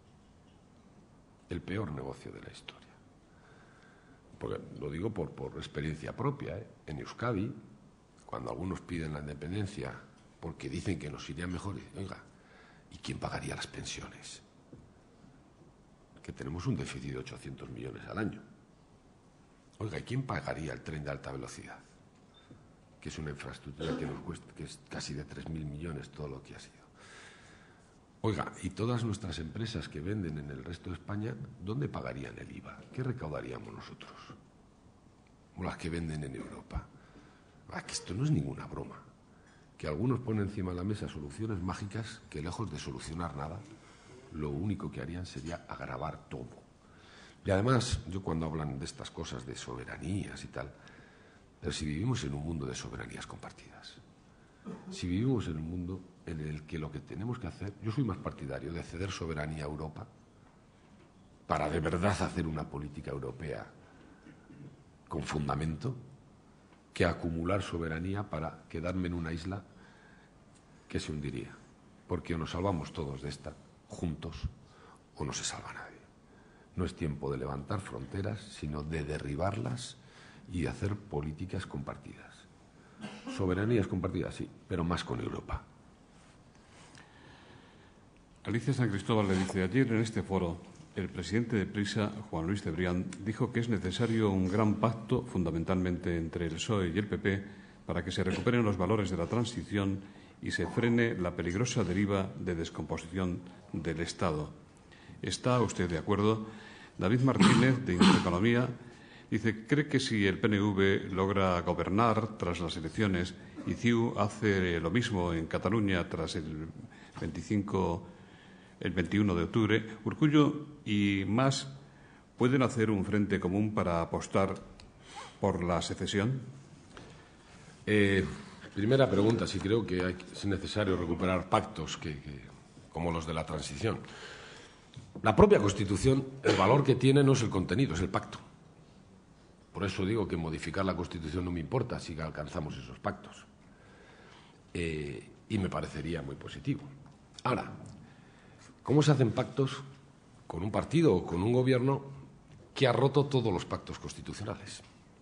El peor negocio de la historia. Porque lo digo por experiencia propia, En Euskadi, cuando algunos piden la independencia porque dicen que nos iría mejor, oiga, ¿y quién pagaría las pensiones? Que tenemos un déficit de 800 millones al año. Oiga, ¿y quién pagaría el tren de alta velocidad? Que es una infraestructura que nos cuesta, que es casi de 3.000 millones todo lo que ha sido. Oiga, ¿y todas nuestras empresas que venden en el resto de España, dónde pagarían el IVA? ¿Qué recaudaríamos nosotros? O las que venden en Europa. Que esto no es ninguna broma. Que algunos ponen encima de la mesa soluciones mágicas que, lejos de solucionar nada, lo único que harían sería agravar todo. Y además, yo cuando hablan de estas cosas de soberanías y tal, pero si vivimos en un mundo de soberanías compartidas, si vivimos en un mundo en el que lo que tenemos que hacer, yo soy más partidario de ceder soberanía a Europa para de verdad hacer una política europea con fundamento, que acumular soberanía para quedarme en una isla que se hundiría. porque o nos salvamos todos de esta juntos o no se salva nadie. No es tiempo de levantar fronteras, sino de derribarlas y hacer políticas compartidas. Soberanías compartidas, sí, pero más con Europa. Alicia San Cristóbal le dice: ayer en este foro, el presidente de Prisa, Juan Luis Cebrián, dijo que es necesario un gran pacto, fundamentalmente entre el PSOE y el PP, para que se recuperen los valores de la transición y se frene la peligrosa deriva de descomposición del Estado. ¿Está usted de acuerdo? David Martínez, de Intereconomía, dice: ¿cree que si el PNV logra gobernar tras las elecciones y CiU hace lo mismo en Cataluña tras el 21 de octubre, Urkullu y Mas pueden hacer un frente común para apostar por la secesión? Primera pregunta, si creo que es necesario recuperar pactos como los de la transición. La propia Constitución, el valor que tiene no es el contenido, es el pacto. Por eso digo que modificar la Constitución no me importa si alcanzamos esos pactos. Y me parecería muy positivo. Ahora, ¿cómo se hacen pactos con un partido o con un gobierno que ha roto todos los pactos constitucionales?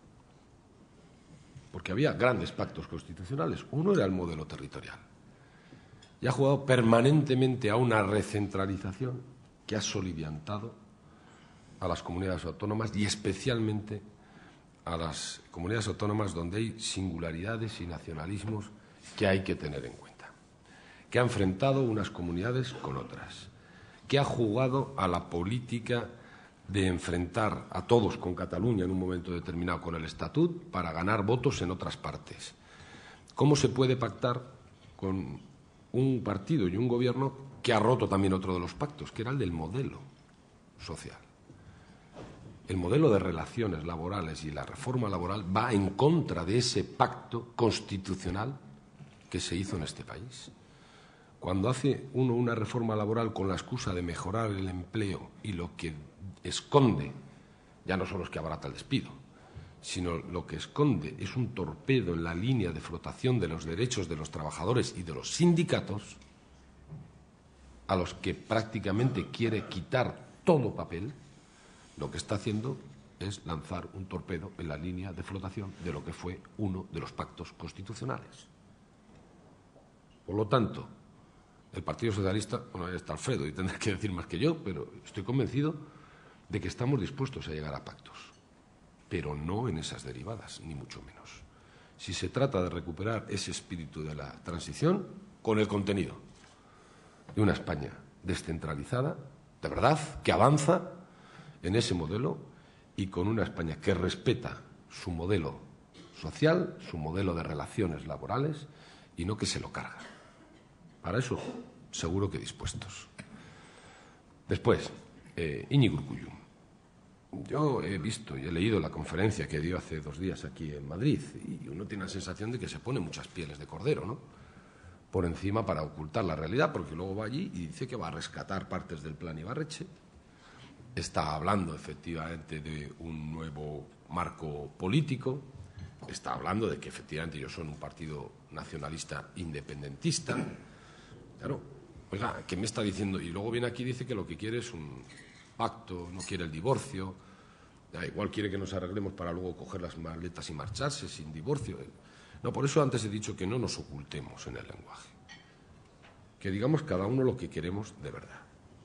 Porque había grandes pactos constitucionales. Uno era el modelo territorial. Y ha jugado permanentemente a una recentralización que ha soliviantado a las comunidades autónomas y especialmente a las comunidades autónomas donde hay singularidades y nacionalismos que hay que tener en cuenta. Que ha enfrentado unas comunidades con otras. Que ha jugado a la política de enfrentar a todos con Cataluña en un momento determinado con el Estatut para ganar votos en otras partes. ¿Cómo se puede pactar con un partido y un gobierno que ha roto también otro de los pactos, que era el del modelo social? El modelo de relaciones laborales y la reforma laboral va en contra de ese pacto constitucional que se hizo en este país. Cuando hace uno una reforma laboral con la excusa de mejorar el empleo y lo que esconde, ya no solo es que abarata el despido, sino lo que esconde es un torpedo en la línea de flotación de los derechos de los trabajadores y de los sindicatos, a los que prácticamente quiere quitar todo papel, lo que está haciendo es lanzar un torpedo en la línea de flotación de lo que fue uno de los pactos constitucionales. Por lo tanto, el Partido Socialista, bueno, ahí está Alfredo y tendrá que decir más que yo, pero estoy convencido de que estamos dispuestos a llegar a pactos, pero no en esas derivadas, ni mucho menos. Si se trata de recuperar ese espíritu de la transición con el contenido de una España descentralizada, de verdad, que avanza en ese modelo y con una España que respeta su modelo social, su modelo de relaciones laborales y no que se lo carga. Para eso, seguro que dispuestos. Después, Íñigo Urkullu. Yo he visto y he leído la conferencia que dio hace 2 días aquí en Madrid y uno tiene la sensación de que se pone muchas pieles de cordero, ¿no? Por encima para ocultar la realidad, porque luego va allí y dice que va a rescatar partes del plan Ibarretxe. Está hablando efectivamente de un nuevo marco político. Está hablando de que efectivamente ellos son un partido nacionalista independentista. Claro, oiga, ¿qué me está diciendo? Y luego viene aquí y dice que lo que quiere es un pacto, no quiere el divorcio. Igual quiere que nos arreglemos para luego coger las maletas y marcharse sin divorcio. No, por eso antes he dicho que no nos ocultemos en el lenguaje. Que digamos cada uno lo que queremos de verdad.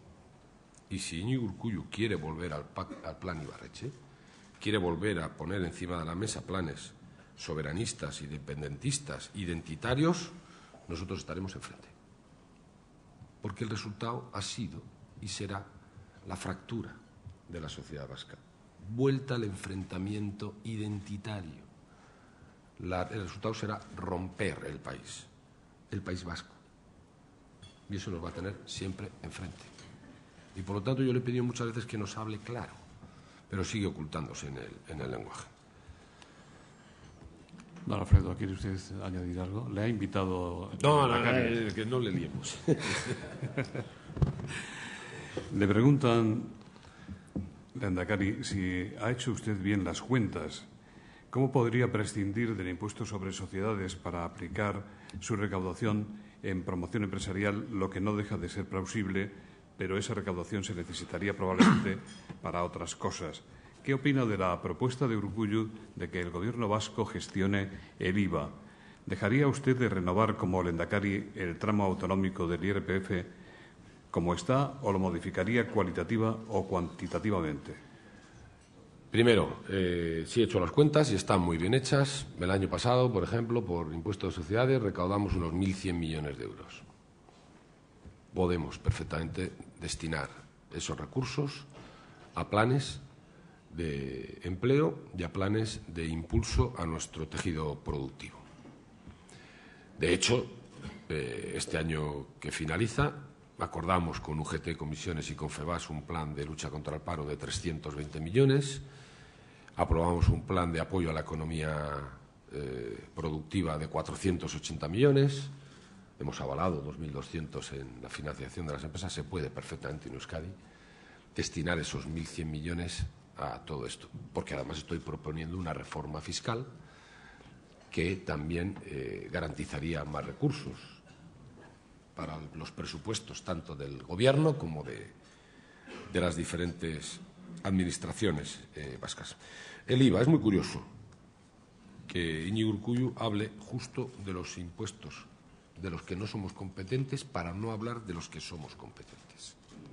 Y si Íñigo Urkullu quiere volver al plan Ibarretxe, quiere volver a poner encima de la mesa planes soberanistas, independentistas, identitarios, nosotros estaremos enfrente. Porque el resultado ha sido y será la fractura de la sociedad vasca. Vuelta al enfrentamiento identitario. El resultado será romper el país vasco. Y eso nos va a tener siempre enfrente. Y por lo tanto yo le he pedido muchas veces que nos hable claro, pero sigue ocultándose en el lenguaje. Don Alfredo, ¿quiere usted añadir algo? ¿Le ha invitado? No, que no le liemos. Le preguntan, Lehendakari, si ha hecho usted bien las cuentas. ¿Cómo podría prescindir del impuesto sobre sociedades para aplicar su recaudación en promoción empresarial, lo que no deja de ser plausible, pero esa recaudación se necesitaría probablemente para otras cosas. ¿Qué opina de la propuesta de Urkullu de que el Gobierno vasco gestione el IVA? ¿Dejaría usted de renovar como lehendakari el tramo autonómico del IRPF como está o lo modificaría cualitativa o cuantitativamente? Primero, sí he hecho las cuentas y están muy bien hechas. El año pasado, por ejemplo, por impuesto de sociedades recaudamos unos 1.100 millones de euros. Podemos perfectamente destinar esos recursos a planes de empleo y a planes de impulso a nuestro tejido productivo. De hecho, este año que finaliza, acordamos con UGT, Comisiones y Confebask un plan de lucha contra el paro de 320 millones, aprobamos un plan de apoyo a la economía productiva de 480 millones, hemos avalado 2.200 en la financiación de las empresas. Se puede perfectamente en Euskadi destinar esos 1.100 millones a todo esto, porque además estoy proponiendo una reforma fiscal que también garantizaría más recursos para los presupuestos tanto del Gobierno como de las diferentes administraciones vascas. El IVA, es muy curioso que Iñigo Urkullu hable justo de los impuestos de los que no somos competentes para no hablar de los que somos competentes.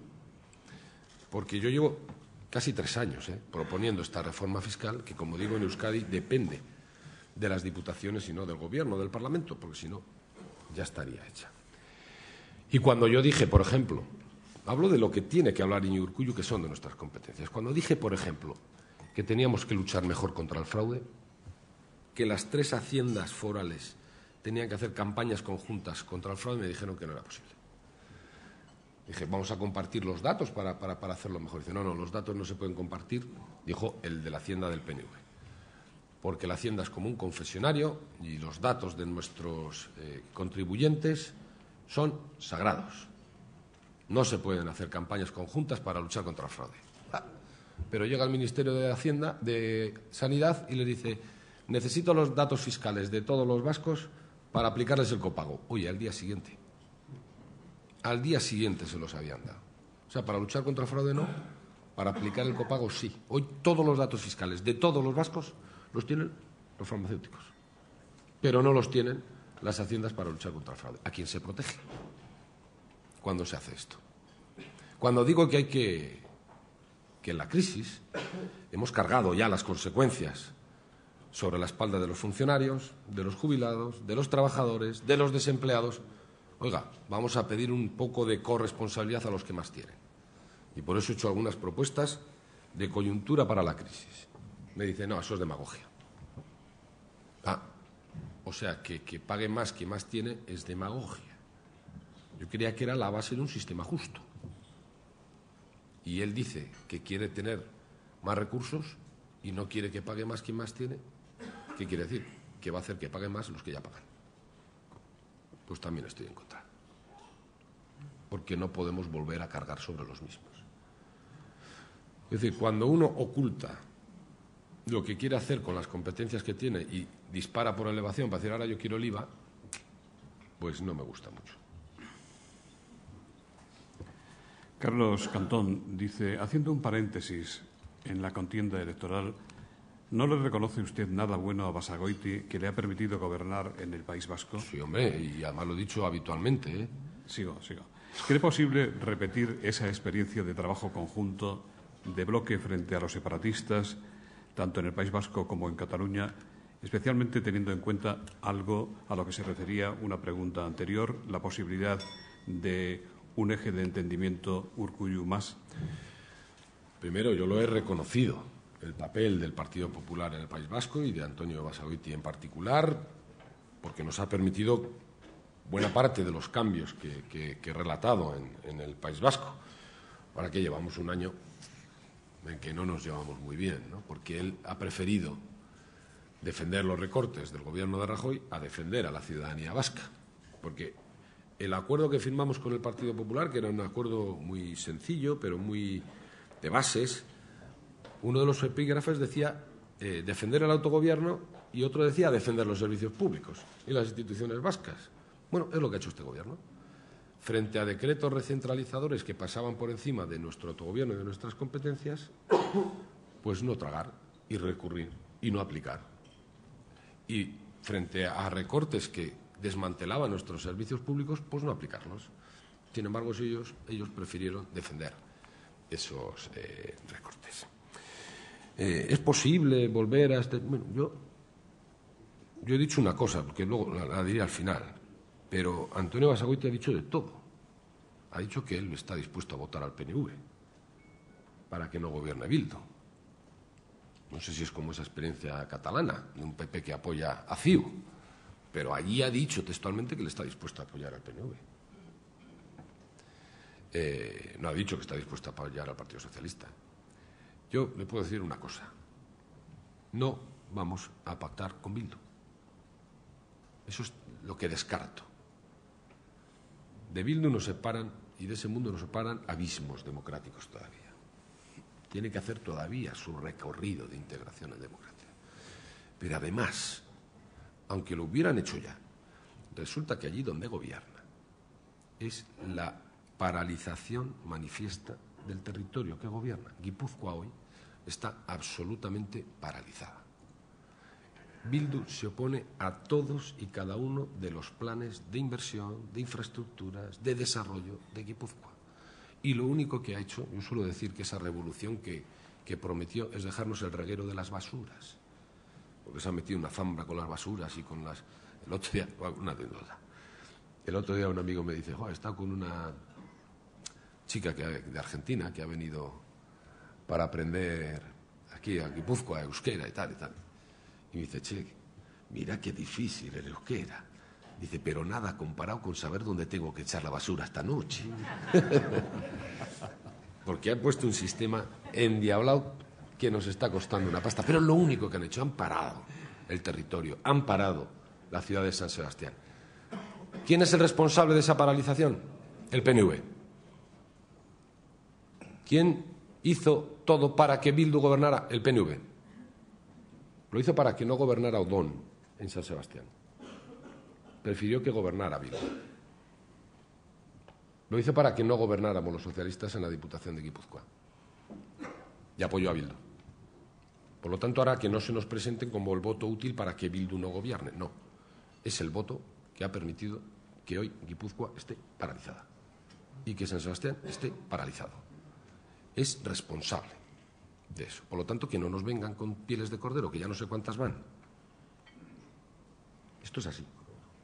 Porque yo llevo casi 3 años proponiendo esta reforma fiscal que, como digo, en Euskadi depende de las diputaciones y no del Gobierno, del Parlamento, porque si no, ya estaría hecha. Y cuando yo dije, por ejemplo, hablo de lo que tiene que hablar Iñigo Urkullu, que son de nuestras competencias. Cuando dije, por ejemplo, que teníamos que luchar mejor contra el fraude, que las 3 haciendas forales tenían que hacer campañas conjuntas contra el fraude, me dijeron que no era posible. Dije, vamos a compartir los datos para hacerlo mejor. Dice, no, los datos no se pueden compartir, dijo el de la Hacienda del PNV, porque la Hacienda es como un confesionario y los datos de nuestros contribuyentes son sagrados. No se pueden hacer campañas conjuntas para luchar contra el fraude. Pero llega el Ministerio de Hacienda, de Sanidad, y le dice, necesito los datos fiscales de todos los vascos para aplicarles el copago. Oye, al día siguiente se los habían dado. O sea, para luchar contra el fraude no, para aplicar el copago sí. Hoy todos los datos fiscales de todos los vascos los tienen los farmacéuticos, pero no los tienen las haciendas para luchar contra el fraude. ¿A quién se protege cuando se hace esto? Cuando digo que hay que en la crisis hemos cargado ya las consecuencias sobre la espalda de los funcionarios, de los jubilados, de los trabajadores, de los desempleados. Oiga, vamos a pedir un poco de corresponsabilidad a los que más tienen. Y por eso he hecho algunas propuestas de coyuntura para la crisis. Me dice, no, eso es demagogia. O sea, que pague más quien más tiene es demagogia. Yo creía que era la base de un sistema justo. Y él dice que quiere tener más recursos y no quiere que pague más quien más tiene. ¿Qué quiere decir? Que va a hacer que paguen más los que ya pagan. Pues también estoy en contra. Porque no podemos volver a cargar sobre los mismos. Es decir, cuando uno oculta lo que quiere hacer con las competencias que tiene y dispara por elevación para decir ahora yo quiero el IVA, pues no me gusta mucho. Carlos Cantón dice, haciendo un paréntesis en la contienda electoral, ¿no le reconoce usted nada bueno a Basagoiti que le ha permitido gobernar en el País Vasco? Sí, hombre, y además lo he dicho habitualmente. Sigo. ¿Cree posible repetir esa experiencia de trabajo conjunto, de bloque frente a los separatistas, tanto en el País Vasco como en Cataluña, especialmente teniendo en cuenta algo a lo que se refería una pregunta anterior, la posibilidad de un eje de entendimiento Urkullu más? Primero, yo lo he reconocido, el papel del Partido Popular en el País Vasco y de Antonio Basagoiti en particular, porque nos ha permitido buena parte de los cambios que he relatado en el País Vasco. Ahora que llevamos un año en que no nos llevamos muy bien, ¿no? Porque él ha preferido defender los recortes del gobierno de Rajoy a defender a la ciudadanía vasca. Porque el acuerdo que firmamos con el Partido Popular, que era un acuerdo muy sencillo, pero muy de bases, uno de los epígrafes decía defender el autogobierno y otro decía defender los servicios públicos y las instituciones vascas. Bueno, es lo que ha hecho este gobierno. Frente a decretos recentralizadores que pasaban por encima de nuestro autogobierno y de nuestras competencias, pues no tragar y recurrir y no aplicar. Y frente a recortes que desmantelaban nuestros servicios públicos, pues no aplicarlos. Sin embargo, ellos prefirieron defender esos recortes. ¿Es posible volver a este...? Bueno, yo he dicho una cosa, porque luego la diré al final, pero Antonio Basagoiti ha dicho de todo. Ha dicho que él está dispuesto a votar al PNV para que no gobierne Bildu. No sé si es como esa experiencia catalana de un PP que apoya a CiU, pero allí ha dicho textualmente que le está dispuesto a apoyar al PNV. No ha dicho que está dispuesto a apoyar al Partido Socialista. Yo le puedo decir una cosa. No vamos a pactar con Bildu. Eso es lo que descarto. De Bildu nos separan, y de ese mundo nos separan abismos democráticos todavía. Tiene que hacer todavía su recorrido de integración en democracia. Pero además, aunque lo hubieran hecho ya, resulta que allí donde gobierna es la paralización manifiesta del territorio que gobierna. Guipúzcoa hoy está absolutamente paralizada. Bildu se opone a todos y cada uno de los planes de inversión, de infraestructuras, de desarrollo de Guipúzcoa. Y lo único que ha hecho, yo suelo decir que esa revolución que prometió es dejarnos el reguero de las basuras. Porque se ha metido una zambra con las basuras y con las... El otro día, una anécdota. El otro día un amigo me dice, he estado con una chica de Argentina que ha venido para aprender aquí a Guipúzcoa, euskera y tal y tal. Y me dice, che, mira qué difícil el euskera. Dice, pero nada comparado con saber dónde tengo que echar la basura esta noche. Porque han puesto un sistema endiablado que nos está costando una pasta. Pero lo único que han hecho, han parado el territorio, han parado la ciudad de San Sebastián. ¿Quién es el responsable de esa paralización? El PNV. ¿Quién hizo todo para que Bildu gobernara? El PNV. Lo hizo para que no gobernara Odón en San Sebastián. Prefirió que gobernara Bildu. Lo hizo para que no gobernáramos los socialistas en la Diputación de Guipúzcoa. Y apoyó a Bildu. Por lo tanto, hará que no se nos presenten como el voto útil para que Bildu no gobierne. No. Es el voto que ha permitido que hoy Guipúzcoa esté paralizada y que San Sebastián esté paralizado. Es responsable de eso. Por lo tanto, que no nos vengan con pieles de cordero, que ya no sé cuántas van. Esto es así.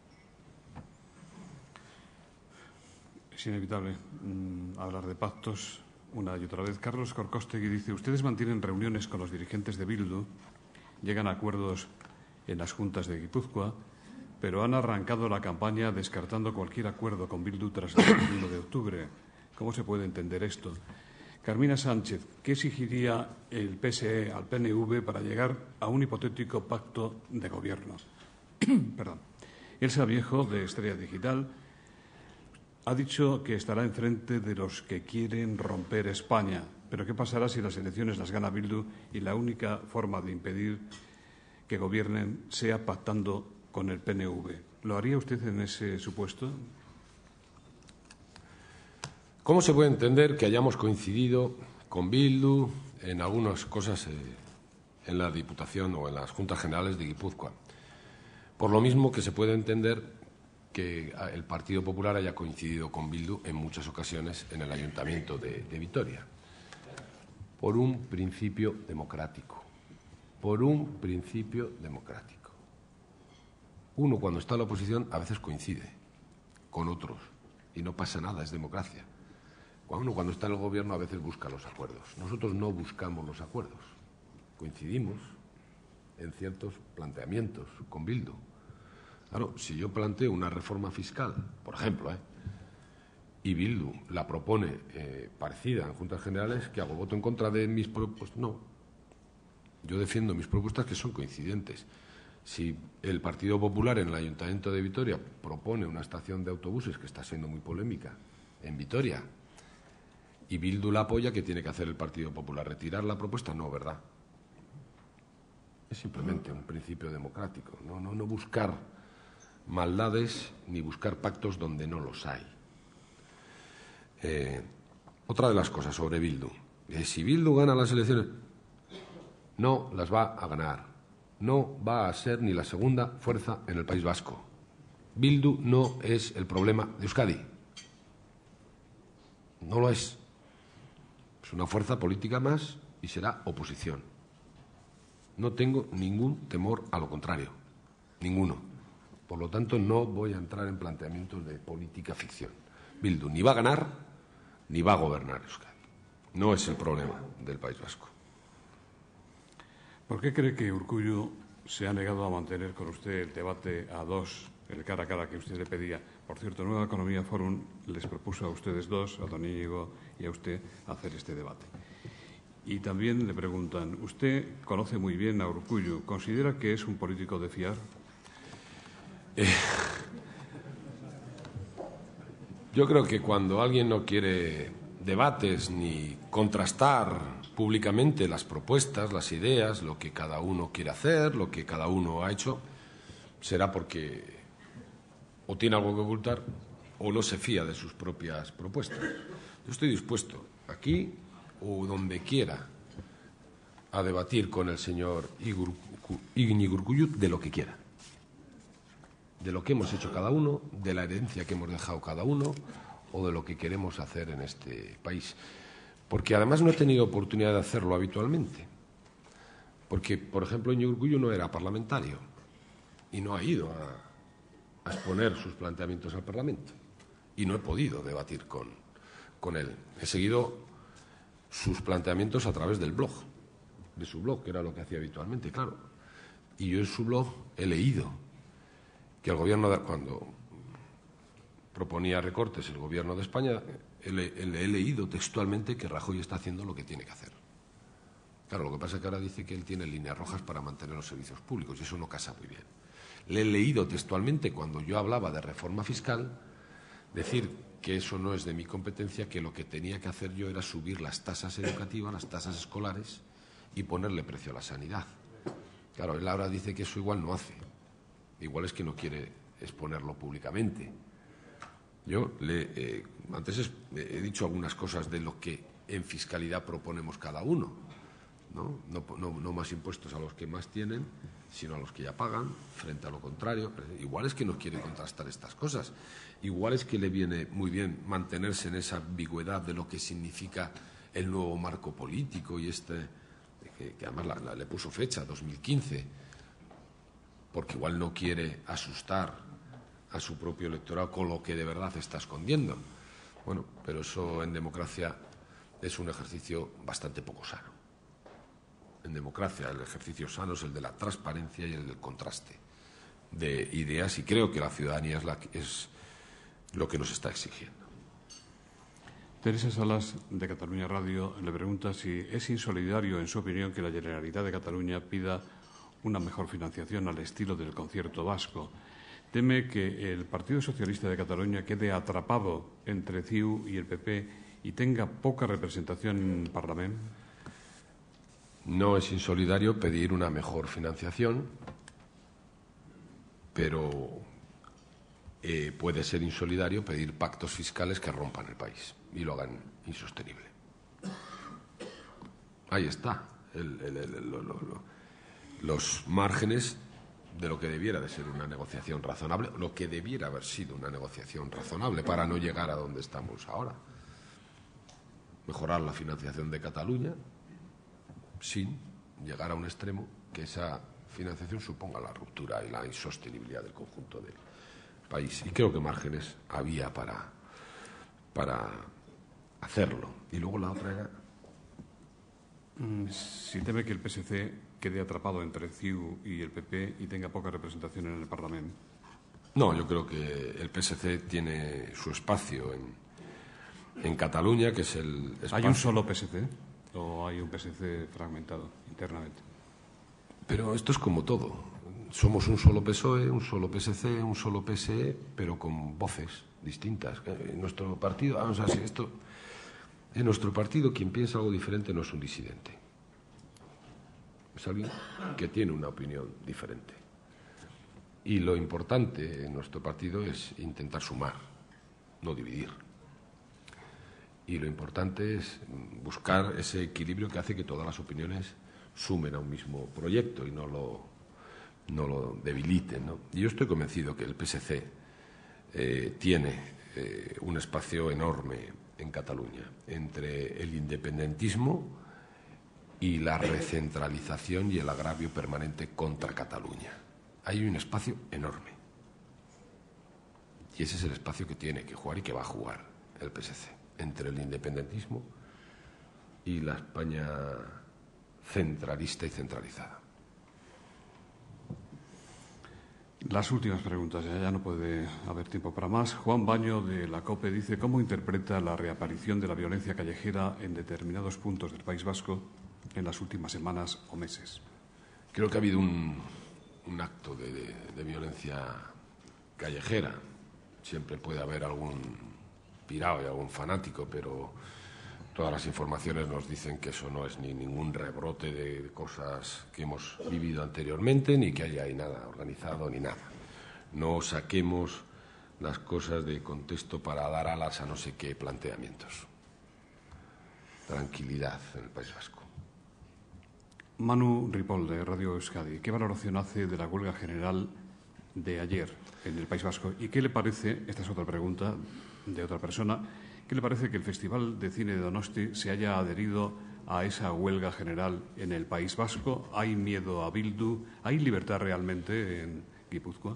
Es inevitable hablar de pactos una y otra vez. Carlos Korkostegui dice, ustedes mantienen reuniones con los dirigentes de Bildu, llegan a acuerdos en las juntas de Guipúzcoa, pero han arrancado la campaña descartando cualquier acuerdo con Bildu tras el 1 de octubre. ¿Cómo se puede entender esto? Carmina Sánchez, ¿qué exigiría el PSE al PNV para llegar a un hipotético pacto de gobierno? Perdón. Elsa Viejo, de Estrella Digital, ha dicho que estará enfrente de los que quieren romper España. Pero ¿qué pasará si las elecciones las gana Bildu y la única forma de impedir que gobiernen sea pactando con el PNV? ¿Lo haría usted en ese supuesto? ¿Cómo se puede entender que hayamos coincidido con Bildu en algunas cosas en la Diputación o en las Juntas Generales de Guipúzcoa? Por lo mismo que se puede entender que el Partido Popular haya coincidido con Bildu en muchas ocasiones en el Ayuntamiento de Vitoria. Por un principio democrático. Por un principio democrático. Uno, cuando está en la oposición, a veces coincide con otros y no pasa nada, es democracia. Uno, cuando está en el gobierno, a veces busca los acuerdos. Nosotros no buscamos los acuerdos. Coincidimos en ciertos planteamientos con Bildu. Claro, si yo planteo una reforma fiscal, por ejemplo, y Bildu la propone parecida en Juntas Generales, ¿qué hago? ¿Voto en contra de mis propuestas? No. Yo defiendo mis propuestas que son coincidentes. Si el Partido Popular en el Ayuntamiento de Vitoria propone una estación de autobuses que está siendo muy polémica en Vitoria y Bildu la apoya, ¿qué tiene que hacer el Partido Popular? ¿Retirar la propuesta? No, ¿verdad? Es simplemente un principio democrático. No buscar maldades ni buscar pactos donde no los hay. Otra de las cosas sobre Bildu. Si Bildu gana las elecciones, no las va a ganar. No va a ser ni la segunda fuerza en el País Vasco. Bildu no es el problema de Euskadi. No lo es. Es una fuerza política más y será oposición. No tengo ningún temor a lo contrario. Ninguno. Por lo tanto, no voy a entrar en planteamientos de política ficción. Bildu ni va a ganar ni va a gobernar Euskadi. No es el problema del País Vasco. ¿Por qué cree que Urkullu se ha negado a mantener con usted el debate a dos, el cara a cara que usted le pedía? Por cierto, Nueva Economía Forum les propuso a ustedes dos, a don Íñigo y a usted, hacer este debate. Y también le preguntan, usted conoce muy bien a Urkullu, ¿considera que es un político de fiar? Yo creo que cuando alguien no quiere debates ni contrastar públicamente las propuestas, las ideas, lo que cada uno quiere hacer, lo que cada uno ha hecho, será porque o tiene algo que ocultar o no se fía de sus propias propuestas. Yo estoy dispuesto, aquí o donde quiera, a debatir con el señor Íñigo Urkullu de lo que quiera. De lo que hemos hecho cada uno, de la herencia que hemos dejado cada uno o de lo que queremos hacer en este país. Porque además no he tenido oportunidad de hacerlo habitualmente. Porque, por ejemplo, Íñigo Urkullu no era parlamentario y no ha ido a exponer sus planteamientos al Parlamento. Y no he podido debatir con él. He seguido sus planteamientos a través del blog, de su blog, que era lo que hacía habitualmente, claro. Y yo en su blog he leído que el gobierno, cuando proponía recortes el gobierno de España, he leído textualmente que Rajoy está haciendo lo que tiene que hacer. Claro, lo que pasa es que ahora dice que él tiene líneas rojas para mantener los servicios públicos y eso no casa muy bien. Le he leído textualmente, cuando yo hablaba de reforma fiscal, decir que eso no es de mi competencia, que lo que tenía que hacer yo era subir las tasas educativas, las tasas escolares y ponerle precio a la sanidad. Claro, él ahora dice que eso igual no hace. Igual es que no quiere exponerlo públicamente. Yo antes he dicho algunas cosas de lo que en fiscalidad proponemos cada uno, no más impuestos a los que más tienen, sino a los que ya pagan, frente a lo contrario. Igual es que no quiere contrastar estas cosas. Igual es que le viene muy bien mantenerse en esa ambigüedad de lo que significa el nuevo marco político y que además le puso fecha, 2015, porque igual no quiere asustar a su propio electorado con lo que de verdad está escondiendo. Bueno, pero eso en democracia es un ejercicio bastante poco sano. En democracia el ejercicio sano es el de la transparencia y el del contraste de ideas, y creo que la ciudadanía es lo que nos está exigiendo. Teresa Salas, de Cataluña Radio, le pregunta si es insolidario, en su opinión, que la Generalitat de Cataluña pida una mejor financiación al estilo del concierto vasco. ¿Teme que el Partido Socialista de Cataluña quede atrapado entre CiU y el PP y tenga poca representación en el Parlamento? No es insolidario pedir una mejor financiación, pero puede ser insolidario pedir pactos fiscales que rompan el país y lo hagan insostenible. Ahí está los márgenes de lo que debiera de ser una negociación razonable, lo que debiera haber sido una negociación razonable para no llegar a donde estamos ahora. Mejorar la financiación de Cataluña sin llegar a un extremo que esa financiación suponga la ruptura y la insostenibilidad del conjunto del país. Y creo que márgenes había para hacerlo. Y luego la otra era... Si teme que el PSC quede atrapado entre CiU y el PP y tenga poca representación en el Parlamento. No, yo creo que el PSC tiene su espacio en Cataluña, que es el espacio... ¿Hay un solo PSC o hay un PSC fragmentado internamente? Pero esto es como todo. Somos un solo PSOE, un solo PSC, un solo PSE, pero con voces distintas. En nuestro partido, vamos a decir esto, en nuestro partido quien piensa algo diferente no es un disidente. Es alguien que tiene una opinión diferente. Y lo importante en nuestro partido es intentar sumar, no dividir. Y lo importante es buscar ese equilibrio que hace que todas las opiniones sumen a un mismo proyecto y no lo debiliten, ¿no? Y yo estoy convencido que el PSC tiene un espacio enorme en Cataluña entre el independentismo y la recentralización y el agravio permanente contra Cataluña. Hay un espacio enorme. Y ese es el espacio que tiene que jugar y que va a jugar el PSC, entre el independentismo y la España centralista y centralizada. Las últimas preguntas, ya no puede haber tiempo para más. Juan Baño, de la COPE, dice: ¿cómo interpreta la reaparición de la violencia callejera en determinados puntos del País Vasco en las últimas semanas o meses? Creo que ha habido un acto de violencia callejera. Siempre puede haber algún pirao y algún fanático, pero todas las informaciones nos dicen que eso no es ni ningún rebrote de cosas que hemos vivido anteriormente, ni que haya ahí nada organizado, ni nada. No saquemos las cosas de contexto para dar alas a no sé qué planteamientos. Tranquilidad en el País Vasco. Manu Ripoll, de Radio Euskadi, ¿qué valoración hace de la huelga general de ayer en el País Vasco? ¿Y qué le parece, esta es otra pregunta de otra persona, qué le parece que el Festival de Cine de Donosti se haya adherido a esa huelga general en el País Vasco? ¿Hay miedo a Bildu? ¿Hay libertad realmente en Guipúzcoa?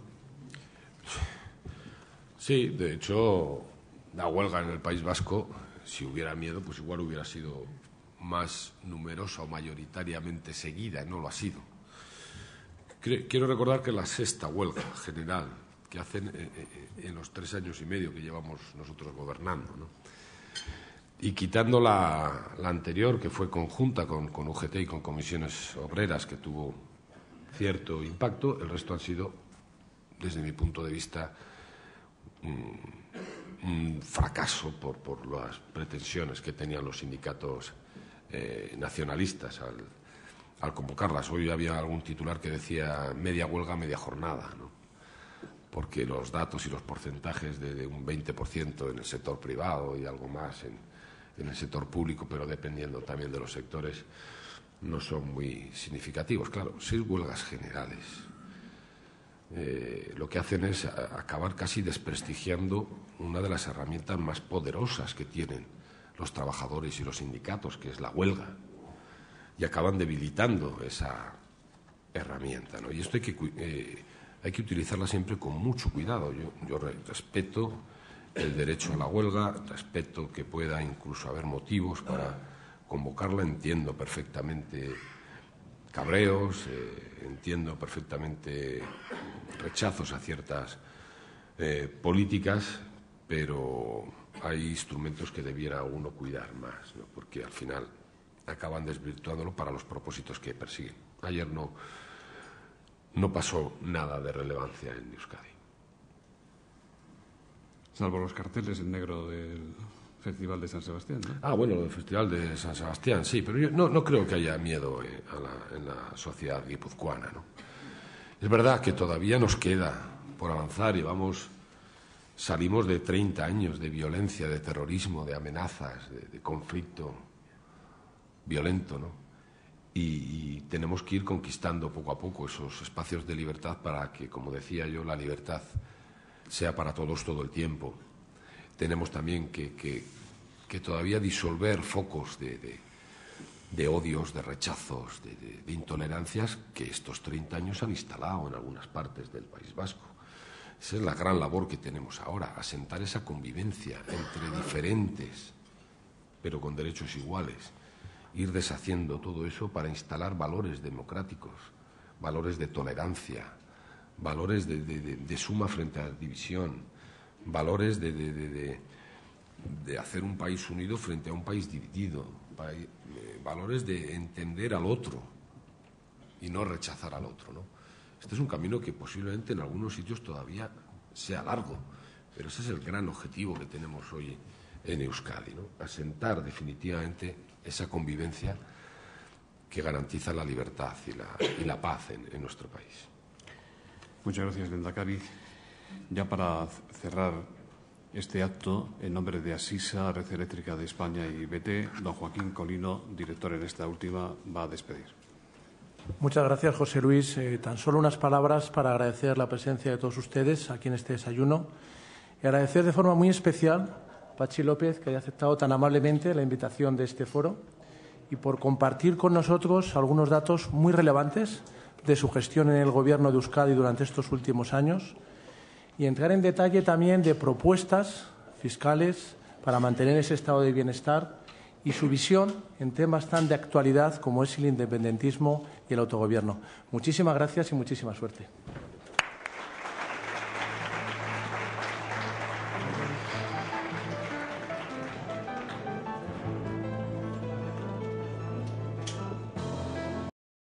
Sí, de hecho, la huelga en el País Vasco, si hubiera miedo, pues igual hubiera sido más numerosa o mayoritariamente seguida, y no lo ha sido. Quiero recordar que la sexta huelga general que hacen en los 3 años y medio que llevamos nosotros gobernando, ¿no? Y quitando la anterior, que fue conjunta con UGT y con comisiones obreras, que tuvo cierto impacto, el resto han sido, desde mi punto de vista, un fracaso por las pretensiones que tenían los sindicatos nacionalistas al convocarlas. Hoy había algún titular que decía media huelga, media jornada, ¿no? Porque los datos y los porcentajes de un 20% en el sector privado y algo más en el sector público, pero dependiendo también de los sectores, no son muy significativos. Claro, 6 huelgas generales lo que hacen es acabar casi desprestigiando una de las herramientas más poderosas que tienen los trabajadores y los sindicatos, que es la huelga, y acaban debilitando esa herramienta, ¿no? Y esto hay que utilizarla siempre con mucho cuidado. Yo respeto el derecho a la huelga, respeto que pueda incluso haber motivos para convocarla, entiendo perfectamente cabreos, entiendo perfectamente rechazos a ciertas políticas, pero hay instrumentos que debiera uno cuidar más, ¿no? Porque al final acaban desvirtuándolo para los propósitos que persiguen. Ayer no pasó nada de relevancia en Euskadi. Salvo los carteles en negro del Festival de San Sebastián, ¿no? Bueno, el Festival de San Sebastián, sí, pero yo no creo que haya miedo en la sociedad guipuzcoana, ¿no? Es verdad que todavía nos queda por avanzar y salimos de 30 años de violencia, de terrorismo, de amenazas, de conflicto violento, ¿no? Y tenemos que ir conquistando poco a poco esos espacios de libertad para que, como decía yo, la libertad sea para todos todo el tiempo. Tenemos también que todavía disolver focos de odios, de rechazos, de intolerancias que estos 30 años han instalado en algunas partes del País Vasco. Esa es la gran labor que tenemos ahora, asentar esa convivencia entre diferentes, pero con derechos iguales. Ir deshaciendo todo eso para instalar valores democráticos, valores de tolerancia, valores de suma frente a la división, valores de hacer un país unido frente a un país dividido, valores de entender al otro y no rechazar al otro, ¿no? Este es un camino que posiblemente en algunos sitios todavía sea largo, pero ese es el gran objetivo que tenemos hoy en Euskadi, ¿no? Asentar definitivamente esa convivencia que garantiza la libertad y la paz en nuestro país. Muchas gracias, Lehendakari. Ya para cerrar este acto, en nombre de Asisa, Red Eléctrica de España y BT, don Joaquín Colino, director en esta última, va a despedir. Muchas gracias, José Luis. Tan solo unas palabras para agradecer la presencia de todos ustedes aquí en este desayuno y agradecer de forma muy especial a Patxi López, que haya aceptado tan amablemente la invitación de este foro y por compartir con nosotros algunos datos muy relevantes de su gestión en el Gobierno de Euskadi durante estos últimos años y entrar en detalle también de propuestas fiscales para mantener ese estado de bienestar y su visión en temas tan de actualidad como es el independentismo y el autogobierno. Muchísimas gracias y muchísima suerte.